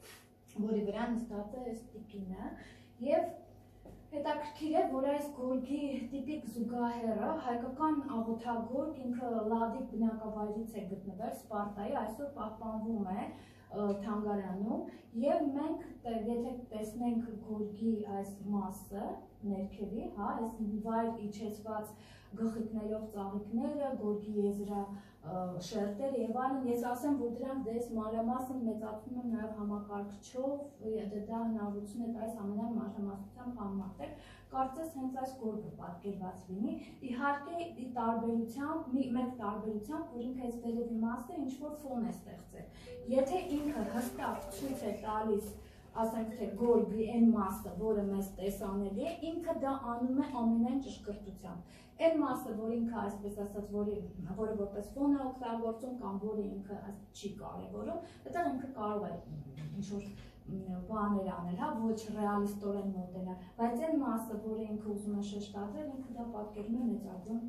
[SPEAKER 1] որի վրա նստած է այս տիկինը եւ հետաքրքիր է, որ այս գորգի տիպիկ զուգահեռը հայկական աղոթագորգ ինքը Լադիկ բնակավայրից է գտնվել Սպարտայի, այսօր պահպանվում է թանգարանում եւ մենք եթե տեսնենք գորգի այս մասը ներքևի, հա, այս վայր իջեցված գլխիկներով ծաղիկները, գորգի եզրա շերտերը եւ այլն, ես ասեմ, որ դրանք դες մանրամասն մեծացնում են նաեւ համակարգչով, դա հնարավորություն է տալիս ամենայն մանրամասնությամբ համեմատել, կարծես հենց այս գորգը պատկերված լինի, իհարկե ի տարբերությամբ, մեկ տարբերությամբ, որ ինքը այս վերևի մասը ինչ որ ֆոն է ստեղծել, եթե ինքը հստակ ցույց է տալիս ասենք թե գորգի այն մասը, որը մեզ տեսանելի է, ինքը դա անում է ամենայն ճշգրտությամբ։ Այն մասը, որ ինքը այսպես ասած, որը որպես ֆոն է օգտագործում կամ որը ինքը չի կարևորում, այդտեղ ինքը կարող է ինչ-որ բաներ անել, հա, ոչ ռեալիստորեն մոտենալ, բայց այն մասը, որը ինքը ուզում է շեշտադրել, ինքը դա պատկերում է մեծագույն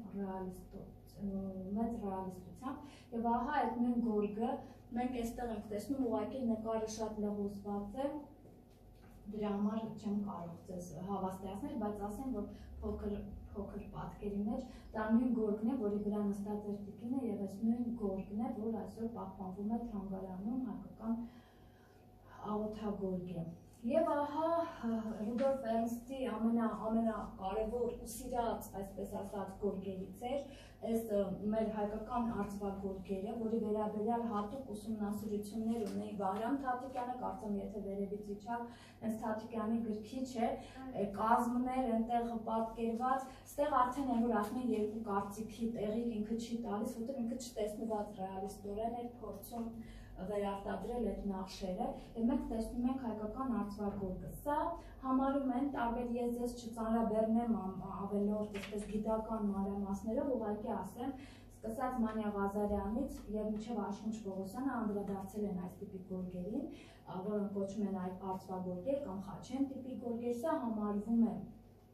[SPEAKER 1] ռեալիստությամբ, եւ ահա այդ նույն գորգը մենք այստեղ ենք տեսնում, ուղղակի նկարը շատ լղոզված է, դրա համար չեմ կարող ձեզ հավաստիացնել, բայց ասեմ, որ փոքր պատկերի մեջ դա նույն գորգն է, որի վրա նստած էր տիկինը եւ այս նույն գորգն է, որ այսօր պահպանվում է թանգարանում հայկական աղոթագորգը։ Եվ ահա Ռուդոլֆ Էրնստի ամենակարևոր ու սիրած, այսպես ասած, գորգերից էր այս մեր հայկական արձվագորգերը, որի վերաբերյալ հատուկ ուսումնասիրություններ ունեի Վահրամ Թաթիկյանը, կարծում եթե վերևից իջավ, հենց Թաթիկյանի գրքի չէ, կազմներ այնտեղ պատկերված, ստեղ արդեն են որ ասում են երկու կարծիքի տեղիք ինքը չի տալիս, որտեղ ինքը չտեսնված ռեալիստորեն էր փորձում վերարտադրել այդ նախշերը, եւ մենք տեսնում ենք հայկական արձվագորգը։ Սա համարում են տարբեր ես ձեզ չծանրաբեռնեմ ավելորդ այսպես գիտական մանրամասներով, ուղղակի ասեմ, սկսած Մանյա Ղազարյանից եւ մինչեւ Աշխունչ Պողոսյանը անդրադարձել են այս տիպի գորգերին, որոնք կոչվում են արձվագորգեր կամ խաչեն տիպի գորգեր, սա համարվում է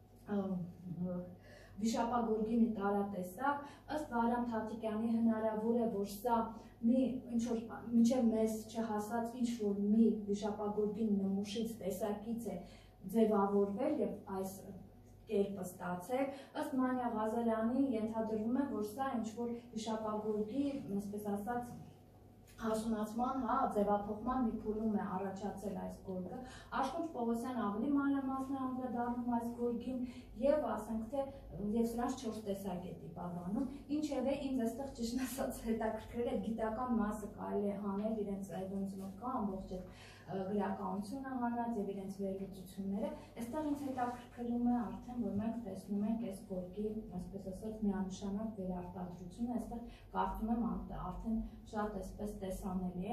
[SPEAKER 1] վիշապագորգի մի տարատեսակ, ըստ Վահրամ Թաթիկյանի հնարավոր է, որ սա մի ինչ-որ մինչև մեզ չհասած ինչ-որ մի վիշապագորգի նմուշից տեսակից է ձևավորվել եւ այս կերպը ստացել, ըստ Մանյա Ղազարյանի ենթադրվում է, որ սա ինչ-որ վիշապագորգի, այսպես ասած, հասունացման, ձևափոխման մի փուլում է առաջացել այս գորգը։ Աշխունչ Պողոսյանը ավելի մանրամասն է անդրադառնում այս գորգին եւ ասենք թե եւ սրանց 4 տեսակ է տիպաբանում։ Ինչևէ ինձ այստեղ ճիշտ ասած հետաքրքրել է գիտական մասը կարելի է հանել իրենց այդոնցում կա ամբողջ գրականությունը հանած եւ իրենց վերլուծությունները, այստեղ ինձ հետաքրքրում է արդեն, որ մենք տեսնում ենք այս գորգի, այսպես ասած, միանշանակ վերարտադրությունը, այստեղ կարծում եմ արդեն շատ այսպես տեսանելի է։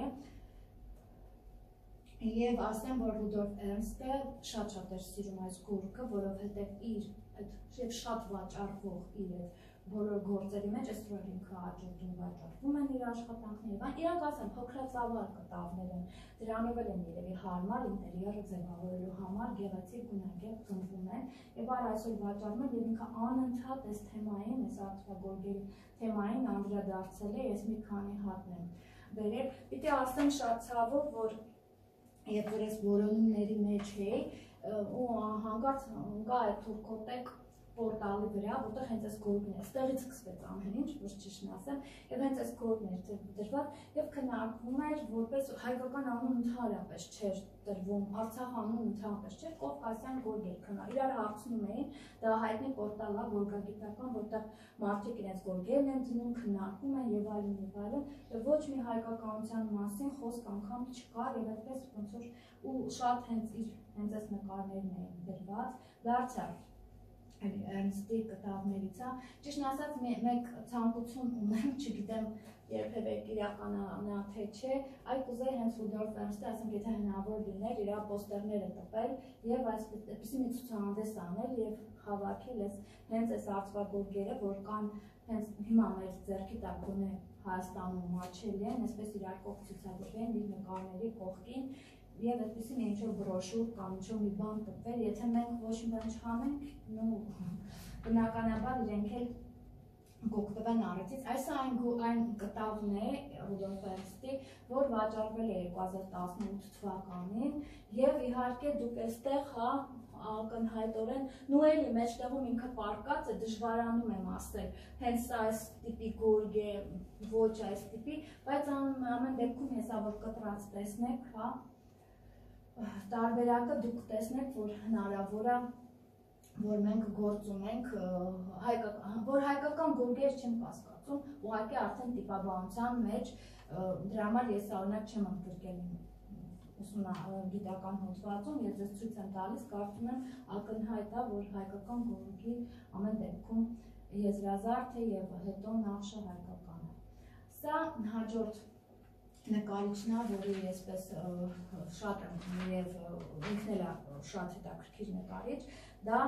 [SPEAKER 1] Եվ ասեմ, որ Ռուդոլֆ Էրնստը շատ էր սիրում այս գորգը, որովհետեւ իր այդ շատ վաճառվող իր բոլոր գործերի մեջ այսօր ինքը հաջորդում վաճառվում են իր աշխատանքները, իրանք ասեմ փոքրածավալ կտավներ են, դրանով են երևի հարմար ինտերիերը ձևավորելու համար գեղեցիկ գունագեղ ծնվում են եւ այլ այսօր վաճառում են եւ ինքը անընդհատ այս թեմային, այս արձվագորգերի թեմային անդրադարձել է, ես մի քանի հատն եմ վերել, պիտի ասեմ շատ ցավով, որ երբ որ այս որոնումների մեջ էի ու հանկարծ գա այդ թուրքոտեք պորտալի վրա, որտեղ հենց այս գորգն է, այստեղից սկսվեց ամեն ինչ, ոչ ճիշտն ասեմ, եւ հենց այս գորգն էր դրված եւ քննարկվում էր, որպես հայկական անուն ընդհանրապես չէր դրվում, Արցախ անուն ընդհանրապես չէր, Կովկասյան գորգ էր քննարկվում, իրար հարցնում էին, դա հայտնի պորտալ է գորգագիտական, որտեղ մարդիկ իրենց գորգերն են դնում, քննարկում են եւ այլն, եւ ոչ մի հայկականության մասին խոսք անգամ չկար եւ այդպես ոնց որ ու շատ հենց այս նկարներն էին դրված, դարձյալ Էրնստի կտավներից է, ճիշտ ասած մեկ ցանկություն ունեմ, չգիտեմ երբևէ իրականանա թե չէ, այլ կուզեի հենց Ռուդոլֆ Էրնստը, ասենք եթե հնարավոր լիներ իր պոստերները տպել եւ այսպիսի մի ցուցահանդես անել եւ հավաքել հենց այս արձվագորգերը, որ կան հենց հիմա մեր ձեռքի տակ գոնե Հայաստանում մատչելի են, այսպես իրար կողք ցուցադրեն իր նկարների կողքին եւ այդպեսի մի ինչ-որ բրոշուր կամ ինչ-որ մի բան տպել, եթե մենք ոչ մի բան չանենք, նո բնականաբար իրենք էլ կօգտվեն առիթից։ Այս այն կտավն է Ռուդոլֆ Էրնստի, որ վաճառվել է 2018 թվականին եւ իհարկե դուք այստեղ ակնհայտորեն նույնի մեջտեղում ինքը պարկած է, դժվարանում եմ ասել, հենց սա այս տիպի գորգ է, ոչ այս տիպի, բայց ամեն դեպքում հեսա որ կտրած տեսնեք, տարբերակը դուք տեսնեք, որ հնարավոր է, որ մենք գործ ունենք, որ հայկական գորգեր չեմ կասկածում, ուղղակի արդեն տիպաբանության մեջ, դրա համար ես օրինակ չեմ ընդգրկել գիտական հոդվածում, ես ձեզ ցույց եմ տալիս, կարծում եմ ակնհայտ է, որ հայկական գորգի ամեն դեպքում եզրազարդ է եւ հետո նախշը հայկական է։ Սա հաջորդ նկարիչն է, որի այսպես շատ եմ եւ ինքն էլ շատ հետաքրքիր նկարիչ, դա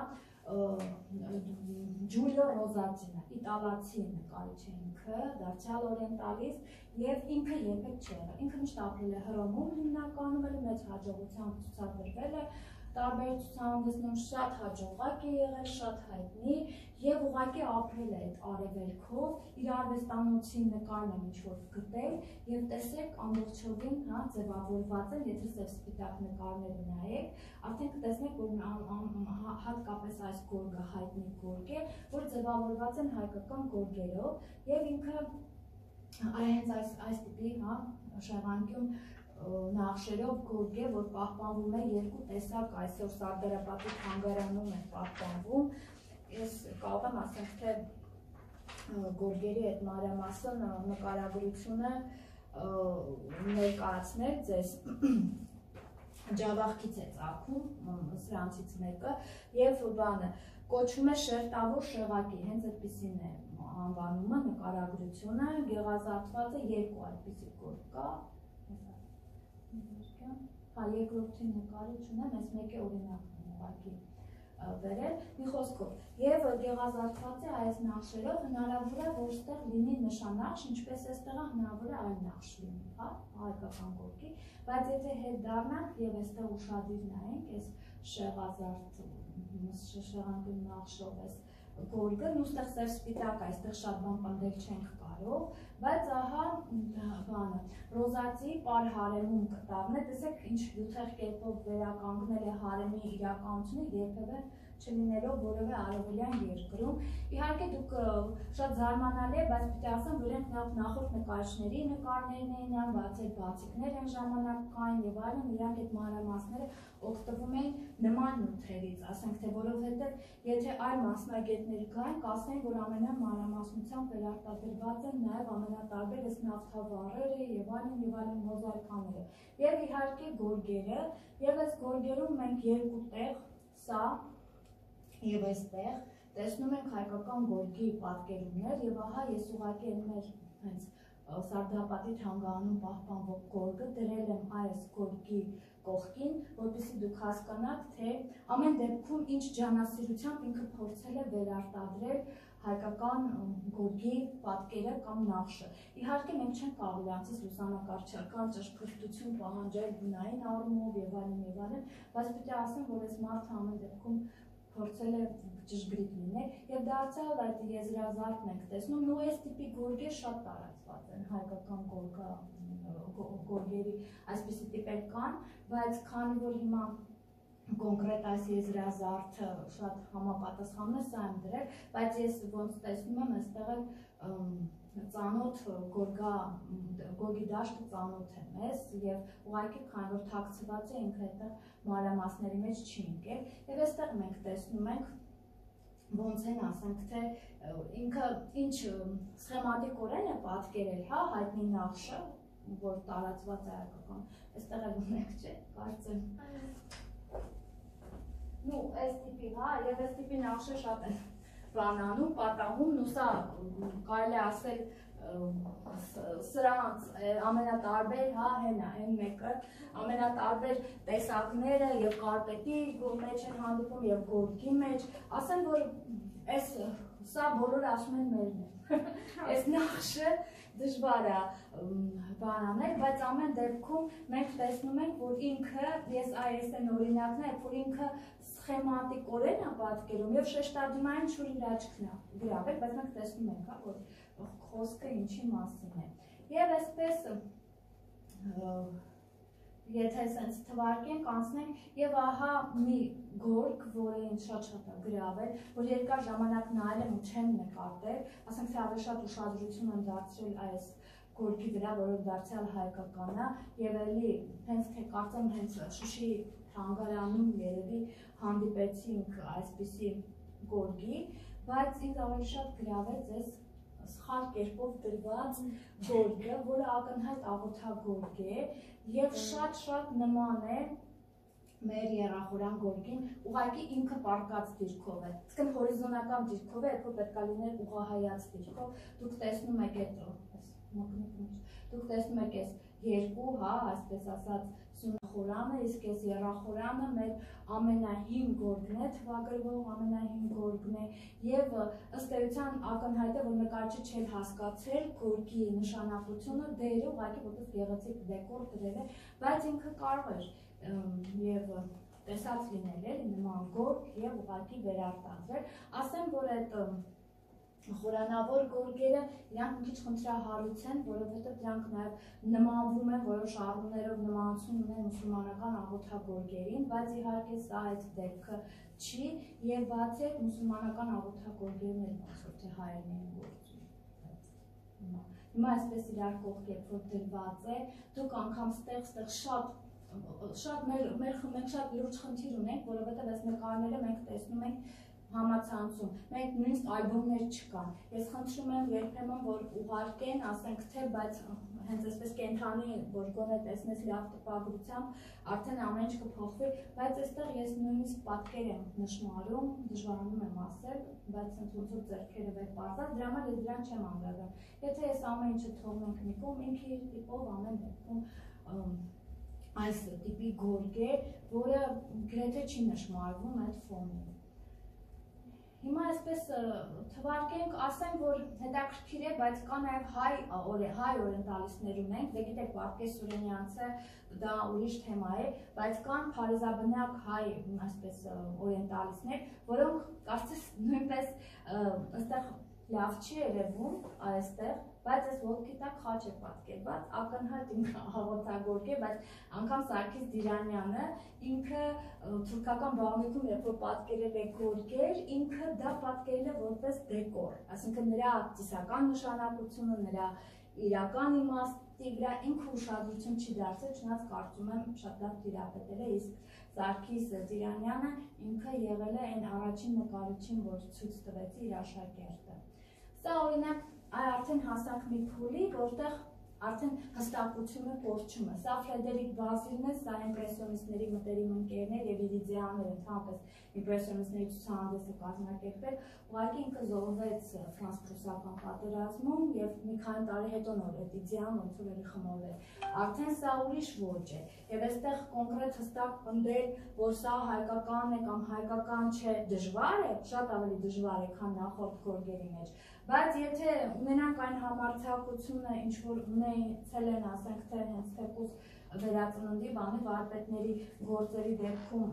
[SPEAKER 1] Ջուլիո Ռոզատին է, իտալացի նկարիչ է ինքը, դարձյալ օրենտալիստ եւ ինքը երբեք չի եղել, ինքը միշտ ապրել է Հռոմում հիմնականում, մեծ հաջողությամբ ցուցադրվել է, տարբեր ցուցահանդեսներում շատ հաջողակ է եղել, շատ հայտնի եւ ուղղակի ապրել է այդ արևելքով, իր արվեստանոցի նկարն եմ ինչ-որ գտել եւ տեսեք ամբողջովին ձևավորված են, եթե սև սպիտակ նկարները նայեք, արդեն կտեսնեք, որ հատկապես այս գորգը հայտնի գորգ է, որ ձևավորված են հայկական գորգերով եւ ինքը հենց այս տիպի շեղանկյուն նախշերով գորգ է, որ պահպանվում է երկու տեսակ այսօր Սարդարապատի թանգարանում է պահպանվում։ Ես կարող եմ ասենք, թե գորգերի այդ մանրամասն նկարագրությունը ներկայացնել ձեզ ջավախքից է ծագում սրանցից մեկը եւ բանը կոչվում է շերտավոր շեղակի, հենց այդպեսին է անվանումը, նկարագրությունը, գեղազարդված է երկու այդպիսի գորգ կա։ Հա, երկրորդի նկարը չունեմ, այս մեկը օրինակն է ուղղակի վերել, մի խոսքով, եւ գեղազարդված է այս նախշերով, հնարավոր է, որ ստեղ լինի նշանախշ, ինչպես էստեղ հնարավոր է այլ նախշ լինի, հա, հայկական գորգի, բայց եթե հետ դառնանք եւ այստեղ ուշադիր նայենք, այս շեղազարդ շեղանկյուն նախշով այս գորգը, նույնստեղ սև սպիտակ, այստեղ շատ բան պնդել չենք կարող, բայց ահա բանը ռոզացի պար հարեմում կտավն է, տեսեք ինչ յութեղ կերպով վերականգնել է հարեմի իրականությունը երբևէ չլինելով որևէ արևելյան երկրում։ Իհարկե դուք շատ զարմանալի է, բայց պիտի ասեմ, որ իրենք նախորդ նկարիչների նկարներն էին, իրան բացել բացիկներ են ժամանակ կային եւ այլն, իրանք այդ մանրամասները օգտվում էին նման նյութերից, ասենք թե որովհետեւ եթե այլ մասնագետներ կային, կասեին, որ ամենամանրամասնությամբ վերարտադրված են նաեւ ամենատարբեր այս նավթավառերը եւ այլն մոզաիկաները։ Եվ իհարկե գորգերը, եւ այս գորգերում մենք երկու տեղ, սա եւ այստեղ տեսնում ենք հայկական գորգի պատկերումներ եւ ահա ես ուղղակի մեր հենց Սարդարապատի թանգարանում պահպանվող գորգը դրել եմ այս գորգի կողքին, որպեսզի դուք հասկանաք, թե ամեն դեպքում ինչ ջանասիրությամբ ինքը փորձել է վերարտադրել հայկական գորգի պատկերը կամ նախշը։ Իհարկե մենք չենք կարող իրանցից լուսանկարչական ճշգրտություն պահանջել բնային առումով եւ այլն, բայց պետք է ասեմ, որ այս մարդը ամեն դեպքում փորձել է ճշգրիտ լինել եւ դարձյալ այդ եզրազարդն ենք տեսնում, ու այս տիպի գորգեր շատ տարածված են հայկական գորգերի այսպիսի տիպեր կան, բայց քանի որ հիմա կոնկրետ այս եզրազարդը շատ համապատասխանում է, սա եմ դրել, բայց ես ոնց տեսնում եմ, այստեղ ծանոթ գորգի դաշտը ծանոթ է մեզ եւ ուղղակի քանի որ թաքցված է ինքը այդտեղ մանրամասների մեջ չի ընկել եւ այստեղ մենք տեսնում ենք ոնց են ասենք թե ինքը ինչ սխեմատիկորեն է պատկերել, հա, հայտնի նախշը, որ տարածված է հայկական, այստեղ էլ ունենք, չէ, կարծեմ։ Ну, այս տիպի, հա, եւ այս տիպի նախշը շատ է բանանում, պատահում, ու սա կարելի է ասել սրանց ամենատարբեր, հա, հենա, հեն մեկը, ամենատարբեր տեսակները եւ կարպետի մեջ են հանդիպում եւ գորգի մեջ, ասեմ, որ սա բոլորը ասում են մերն է, այս նախշը դժվար է բանանել, բայց ամեն դեպքում մենք տեսնում ենք, որ ինքը, ես այն օրինակն է, որ ինքը սխեմատիկորեն է պատկերում եւ շեշտադրումային չուր իր աչքն է գրավել, բայց մենք տեսնում ենք, հա, որ խոսքը ինչի մասին է։ Եվ այսպես եթե sense թվարկենք, անցնենք եւ ահա մի գորգ, որը ինձ շատ է գրավել, որ երկար ժամանակ նայել եմ ու չեմ նկատել, ասենք թե ավելի շատ ուշադրություն եմ դարձրել այս գորգի վրա, որը դարձյալ հայկական է, եւ էլի հենց թե կարծեմ հենց Շուշի թանգարանում երևի հանդիպեցինք այսպիսի գորգի, բայց ինձ ավելի շատ գրավեց այս սխալ կերպով դրված գորգը, որը ակնհայտ աղոթագորգ է եւ շատ նման է մեր եռախորան գորգին, ուղղակի ինքը պարկած դիրքով է, իսկ հորիզոնական դիրքով է, երբ պետք է լիներ ուղղահայաց դիրքով, դուք տեսնում եք այս երկու, հա, այսպես ասած, սյունախորանը, իսկ այս եռախորանը մեր ամենահին գորգն է, թվագրվող ամենահին գորգն է եւ ըստ էության ակնհայտ է, որ նկարիչը չէր հասկացել գորգի նշանակությունը, դերը ուղղակի որպես գեղեցիկ դեկոր դրել է, բայց ինքը կարող էր եւ տեսած լինել է նման գորգ եւ ուղղակի վերարտադրել, ասեմ, որ այդ խորանավոր գորգերը իրանք մի քիչ խնդրահարույց են, որովհետև դրանք նաև նմանվում են որոշ առումներով նմանություն ունեն մուսուլմանական աղոթագորգերին, բայց իհարկե սա այդ դեպքը չի եւ բացի այդ մուսուլմանական աղոթագորգերն են ոնց որ թե հայերեն են գործում։ Հիմա այսպես իրար կողք երբ որ դրված է, դուք անգամ ստեղ շատ մենք շատ լուրջ խնդիր ունենք, որովհետև այս նկարները մենք տեսնում ենք համացանցում, մենք նույնիսկ ալբոմներ չկան։ Ես խնդրում եմ երբեմն որ ուղարկեն, ասենք թե, բայց հենց այսպես կենթանի, որ գոնե տեսնես լավ տպագրությամբ, արդեն ամեն ինչ կփոխվի, բայց այստեղ ես նույնիսկ պատկեր եմ նշմարում, դժվարանում եմ ասել, բայց ոնց որ ձեռքերը վեր պարզած, դրա համար ես դրան չեմ անդրադառնում։ Եթե այս ամեն ինչը թողնենք մի կողմ, ինքը իր տիպով ամեն դեպքում այս տիպի գորգ է, որը գրեթե չի նշմարվում այդ ֆոնին։ Հիմա այսպես թվարկենք, ասենք, որ հետաքրքիր է, բայց կա նաև հայ օրենտալիստներ ունենք, դե գիտեք, Վարդգես Սուրենյանցը դա ուրիշ թեմա է, բայց կան փարիզաբնակ հայ այսպես օրենտալիստներ, որոնք կարծես նույնպես այստեղ լավ չի երևում այստեղ, բայց այս ոտքի տակ խաչ է պատկերված, ակնհայտ ինքը հաղորդագորգ է, բայց անգամ Սարգիս Դիրանյանը ինքը թուրքական բաղնիքում երբ որ պատկերել է գորգեր, ինքը դա պատկերել է որպես դեկոր, այսինքն նրա ծիսական նշանակությունը, նրա իրական իմաստի վրա ինքը ուշադրություն չի դարձել, չնայած կարծում եմ շատ լավ տիրապետել է, իսկ Սարգիս Դիրանյանը ինքը եղել է այն առաջին նկարիչին, որ ցույց տվեցի իր աշակերտը։ Սա օրինակ արդեն հասանք մի փուլի, որտեղ արդեն հստակությունը կորչում է։ Սա Ֆրեդերիկ Բազիլն է, սա իմպրեսիոնիստների մտերիմ ընկերներ եւ Իրիդիաներ ընդհանրապես իմպրեսիոնիստների ցուցահանդեսը կազմակերպել, ուղղակի ինքը զոհվեց ֆրանս-պրուսական պատերազմում եւ մի քանի տարի հետո նոր Իրիդիան ոնց որ էլի խմորվել։ Արդեն սա ուրիշ ոճ է եւ այստեղ կոնկրետ հստակ պնդել, որ սա հայկական է կամ հայկական չէ, դժվար է, շատ ավելի դժվար է, քան նախորդ գորգերի մեջ։ Բայց եթե ունենանք այն համարձակությունը, ինչ որ ունեցել են, ասենք թե հենց թեկուզ վերածննդի բանի վարպետների գործերի դեպքում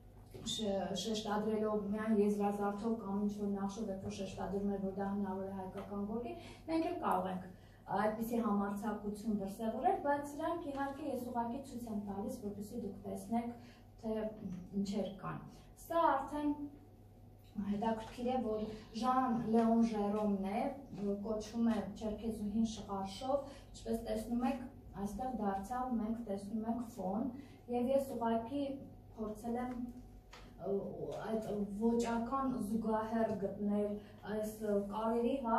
[SPEAKER 1] շեշտադրելով միայն եզրազարդով կամ ինչ որ նախշով երբ որ շեշտադրում է, որ դա հնարավոր է հայկական գորգ է, մենք էլ կարող ենք այդպիսի համարձակություն դրսևորել, բայց սրանք իհարկե ես ուղղակի ցույց եմ տալիս, որպեսզի դուք տեսնեք, թե ինչեր կան։ Սա արդեն հետաքրքիր է, որ Ժան Լեոն Ժերոմն է, կոչվում է Չերքեզուհին շղարշով, ինչպես տեսնում եք, այստեղ դարձյալ մենք տեսնում ենք ֆոն, եւ ես ուղղակի փորձել եմ այդ ոճական զուգահեռ գտնել այս կարերի, հա,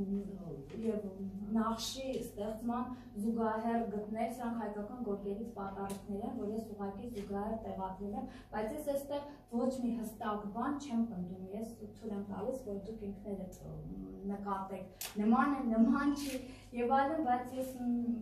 [SPEAKER 1] եւ նախշի ստեղծման զուգահեռ գտնել, սրանք հայկական գորգերից պատառիկներ են, որ ես ուղղակի զուգահեռ տեղադրել եմ, բայց ես այստեղ ոչ մի հստակ բան չեմ պնդում, ես թույլ եմ տալիս, որ դուք ինքներդ նկատեք, նման է, նման չի եւ այլն, բայց ես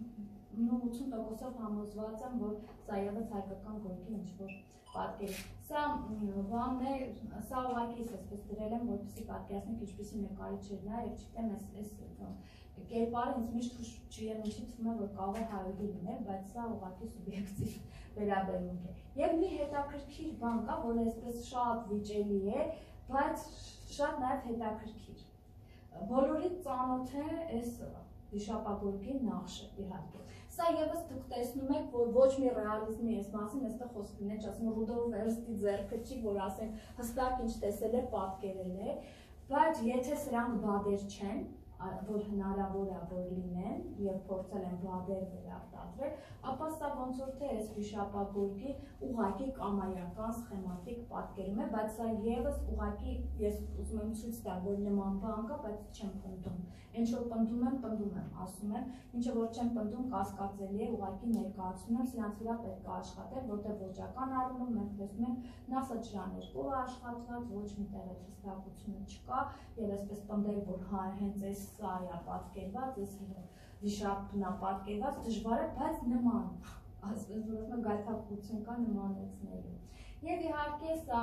[SPEAKER 1] 80%-ով համոզված եմ, որ սա ևս հայկական գորգի ինչ-որ պատկեր է։ Սա բանն է, սա ուղղակի ես այսպես դրել եմ, որպեսզի պատկերացնեք ինչպիսի նկարիչ էր նա, եւ չգիտեմ, այս կերպարը ինձ միշտ թույլ չի եղել, ինչի թվում է, որ կարող է հայոյի լինել, բայց սա ուղղակի սուբյեկտիվ վերաբերմունք է։ Եվ մի հետաքրքիր բան կա, որ այսպես շատ վիճելի է, բայց շատ նաեւ հետաքրքիր։ Բոլորի ծանոթ է այս վիշապագորգի նախշը, իհարկե։ Սա ևս դուք տեսնում եք, որ ոչ մի ռեալիզմի այս մասին այստեղ խոսք լինել, ասում Ռուդոլֆ Էրստի ձեռքը չի, որ ասենք հստակ ինչ տեսել է, պատկերել է, բայց եթե սրանք բադեր չեն, որ հնարավոր է որ լինեն եւ փորձել են բադեր վերարտադրել, ապա սա ոնց որ թե այս վիշապագորգի ուղղակի կամայական սխեմատիկ պատկերում է, բայց սա եւս ուղղակի ես ուզում եմ ցույց տալ, որ նման բան կա, բայց չեմ պնդում։ Ինչ որ պնդում եմ, ասում եմ, ինչը որ չեմ պնդում, կասկածելի է, ուղղակի ներկայացնում եմ, սրանց վրա պետք է աշխատել, որտեղ ոճական առումով մենք տեսնում ենք նախաճրաներկով է աշխատված, ոչ մի տեղ հստակությունը չկա, եւ այսպես պնդել, որ հա հենց այս սա է պատկերված, այս վիշապն է պատկերված, դժվար է, բայց նման, ասես որ գայթակղություն կա նմանեցնելու։ Եվ իհարկե սա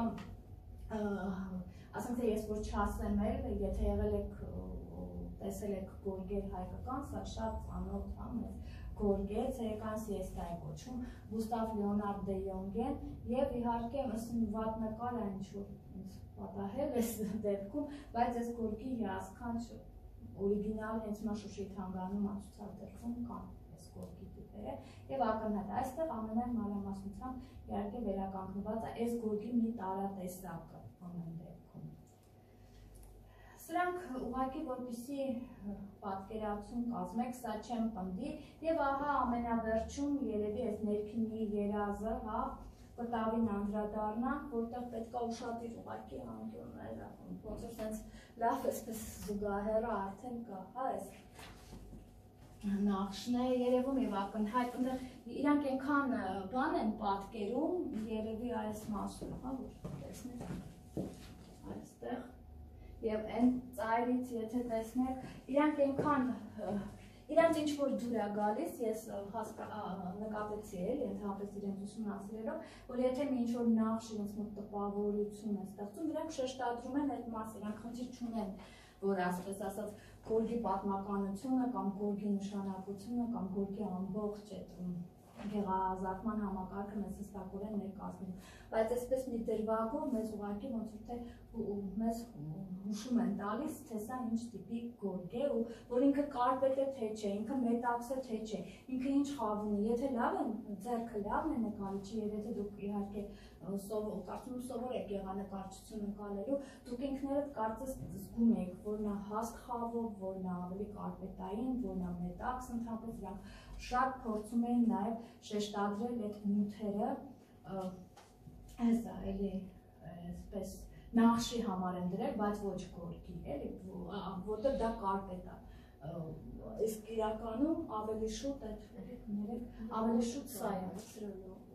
[SPEAKER 1] ասենք թե ես որ չասեմ էլ, եթե եղել եք տեսել եք գորգեր հայկական, սա շատ ծանոթ է մեզ գորգեր, ցերեկան սիեստա է կոչվում, Գուստավ Լեոնարդ դե Յոնգեն, եւ իհարկե ասում վատ նկար է ինչ-որ պատահել այս դեպքում, բայց այս գորգի հիասքանչ օրիգինալ հենց նա Շուշիի թանգարանում ցուցադրվում կան այս գորգի տիպերը, եւ ակնհայտ այստեղ ամենայն մանրամասնությամբ իհարկե վերականգնված է այս գորգի մի տարատեսակը ամեն դեպքում։ Սրանք ուղղակի որպեսզի պատկերացում կազմեք, սա չեմ պնդի, եւ ահա ամենավերջում երևի այս ներքինի երազը, հա, կտավին անդրադառնանք, որտեղ պետք է ուշադիր ուղղակի անկյունները, ոնց որ sense լավ էսպես զուգահեռը արդեն կա, հա, այս նախշն է երևում եւ ակնհայտ, իրանք այնքան բան են պատկերում, երևի այս մասը, հա, որ տեսնեք այստեղ եւ այն ծայրից եթե տեսնեք, իրանք այնքան իրանք ինչ որ դուր է գալիս, ես նկատեցի էլ ընդհանրապես իրենց ուսումնասիրելով, որ եթե մի ինչ որ նախշ իրենց մոտ տպավորություն է ստեղծում, իրանք շեշտադրում են այդ մասը, իրանք խնդիր չունեն, որ ասես ասած գորգի պատմականությունը կամ գորգի նշանակությունը կամ գորգի ամբողջ այդ գեղազատման համակարգը մեզ հստակորեն ներկայացնում, բայց այսպես մի դրվագով մեզ ուղղակի ոնց որ թե մեզ հուշում են տալիս, թե սա ինչ տիպի գորգ է ու որ ինքը կարպետ է թե չէ, ինքը մետաքս է թե չէ, ինքը ինչ խավ ունի, եթե լավ են, ձեռքը լավն է նկարիչի եւ եթե դուք իհարկե կարծում սովոր եք գեղանկարչություն ընկալելու, դուք ինքներդ կարծես զգում եք, որ նա հաստ խավով, որ նա ավելի կարպետային, որ նա մետաքս, ընդհանրապես իրանք շատ փորձում էին նաև շեշտադրել այդ նյութերը, հեսա էլի այսպես նախշի համար են դրել, բայց ոչ գորգի, էլի, որտեղ դա կարպետ է, իսկ իրականում ավելի շուտ ավելի շուտ սա է։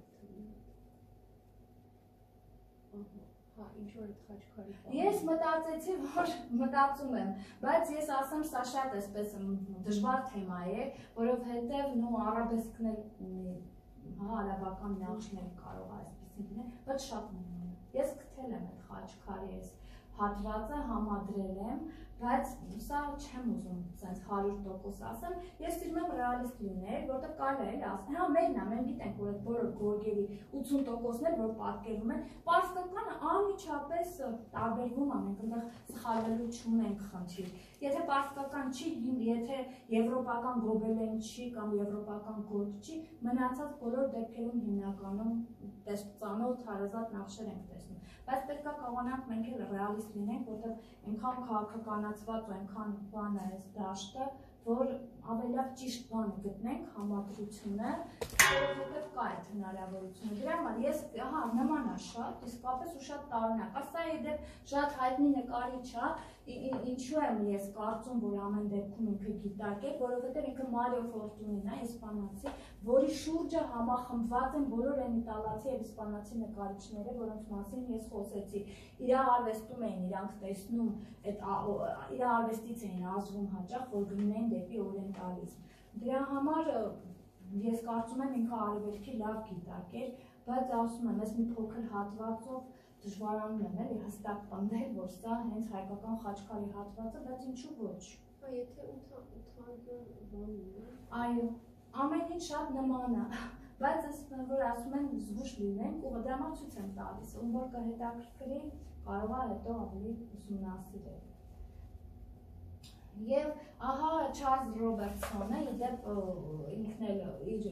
[SPEAKER 1] Ես մտածեցի, որ մտածում եմ, բայց ես ասեմ, սա շատ այսպես դժվար թեմա է, որովհետև նո արաբեսկն էլ արաբական նախշներ կարող է այսպեսին լինել, բայց շատ մնում է։ Ես գտել եմ այդ խաչքարի այս հատվածը, համադրել եմ, բայց սա չեմ ուզում սենց 100% ասեմ, ես սիրում եմ ռեալիստ լինել, որտեղ կարելի է ասել, հա մերն է, մենք գիտենք, որ այդ բոլոր գորգերի 80%-ներ, որ պատկերվում են, պարսկականը անմիջապես տարբերվում է, մենք այնտեղ սխալվելու չունենք խնդիր։ Եթե պարսկական չի, եթե եվրոպական գոբելեն չի կամ եվրոպական գորգ չի, մնացած բոլոր դեպքերում հիմնականում ծանոթ հարազատ նախշեր ենք տեսնում։ Բայց պետք է կարողանանք մենք էլ ռեալիստ լինենք, որտեղ այնքան քաղաքականացված ու այնքան բան է այս դաշտը, որ ավելի լավ ճիշտ բանը գտնենք համադրությունը, որովհետև կա այդ հնարավորությունը։ Դրա համար ես ահա նման է շատ, իսկապես ու շատ տարօրինակ։ Սա իդեպ շատ հայտնի նկարիչ է, ինչու եմ ես կարծում, որ ամեն դեպքում ինքը գիտակ է, որովհետև ինքը Մարիո Ֆորտունին է, իսպանացի, որի շուրջը համախմբված են բոլոր այն իտալացի եւ իսպանացի նկարիչները, որոնց մասին ես խոսեցի։ Իր արվեստում էին իրանք տեսնում, իր արվեստից էին ազգում հաճախ, որ գնում դեպի օրենտալիզմ։ Դրա համար ես կարծում եմ ինքը արևելքի լավ գիտակ էր, բայց ասում եմ, ես մի փոքր հատվածով դժվարանում եմ էլի հստակ պնդել, որ սա հենց հայկական խաչքարի հատվածը, բայց ինչու ոչ։
[SPEAKER 2] Եթե 800 բան ունի։
[SPEAKER 1] Այո, ամեն ինչ շատ նման է, բայց ես որ ասում եմ զգուշ լինենք ու դրա համար ցույց եմ տալիս, ում որ կհետաքրքրի, կարող է հետո ավելի ուսումնասիրել։ Եվ ահա Չարլզ Ռոբերտսոնը, իդեպ ինքն էլ իր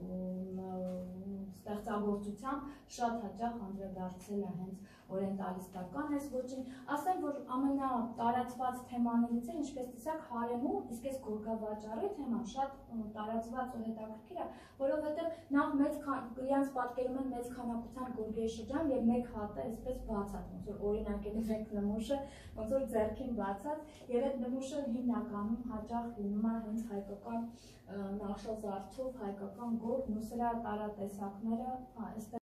[SPEAKER 1] ստեղծագործությամբ շատ հաճախ անդրադարձել է հենց օրենտալիստական այս ոճին, ասեմ, որ ամենատարածված թեմաներից է, ինչպես տեսակ հարեմում, իսկ այս գորգավաճառի թեման շատ տարածված ու հետաքրքիր է, որովհետև նախ իրանց պատկերում են մեծ քանակության գորգերի շրջան եւ մեկ հատը այսպես բացած, ոնց որ օրինակելի մեկ նմուշը, ոնց որ ձեռքին բացած, եւ այդ նմուշը հիմնականում հաճախ լինում է հենց հայկական նախշազարդով, հայկական գորգ, ու սրա տարատեսակները,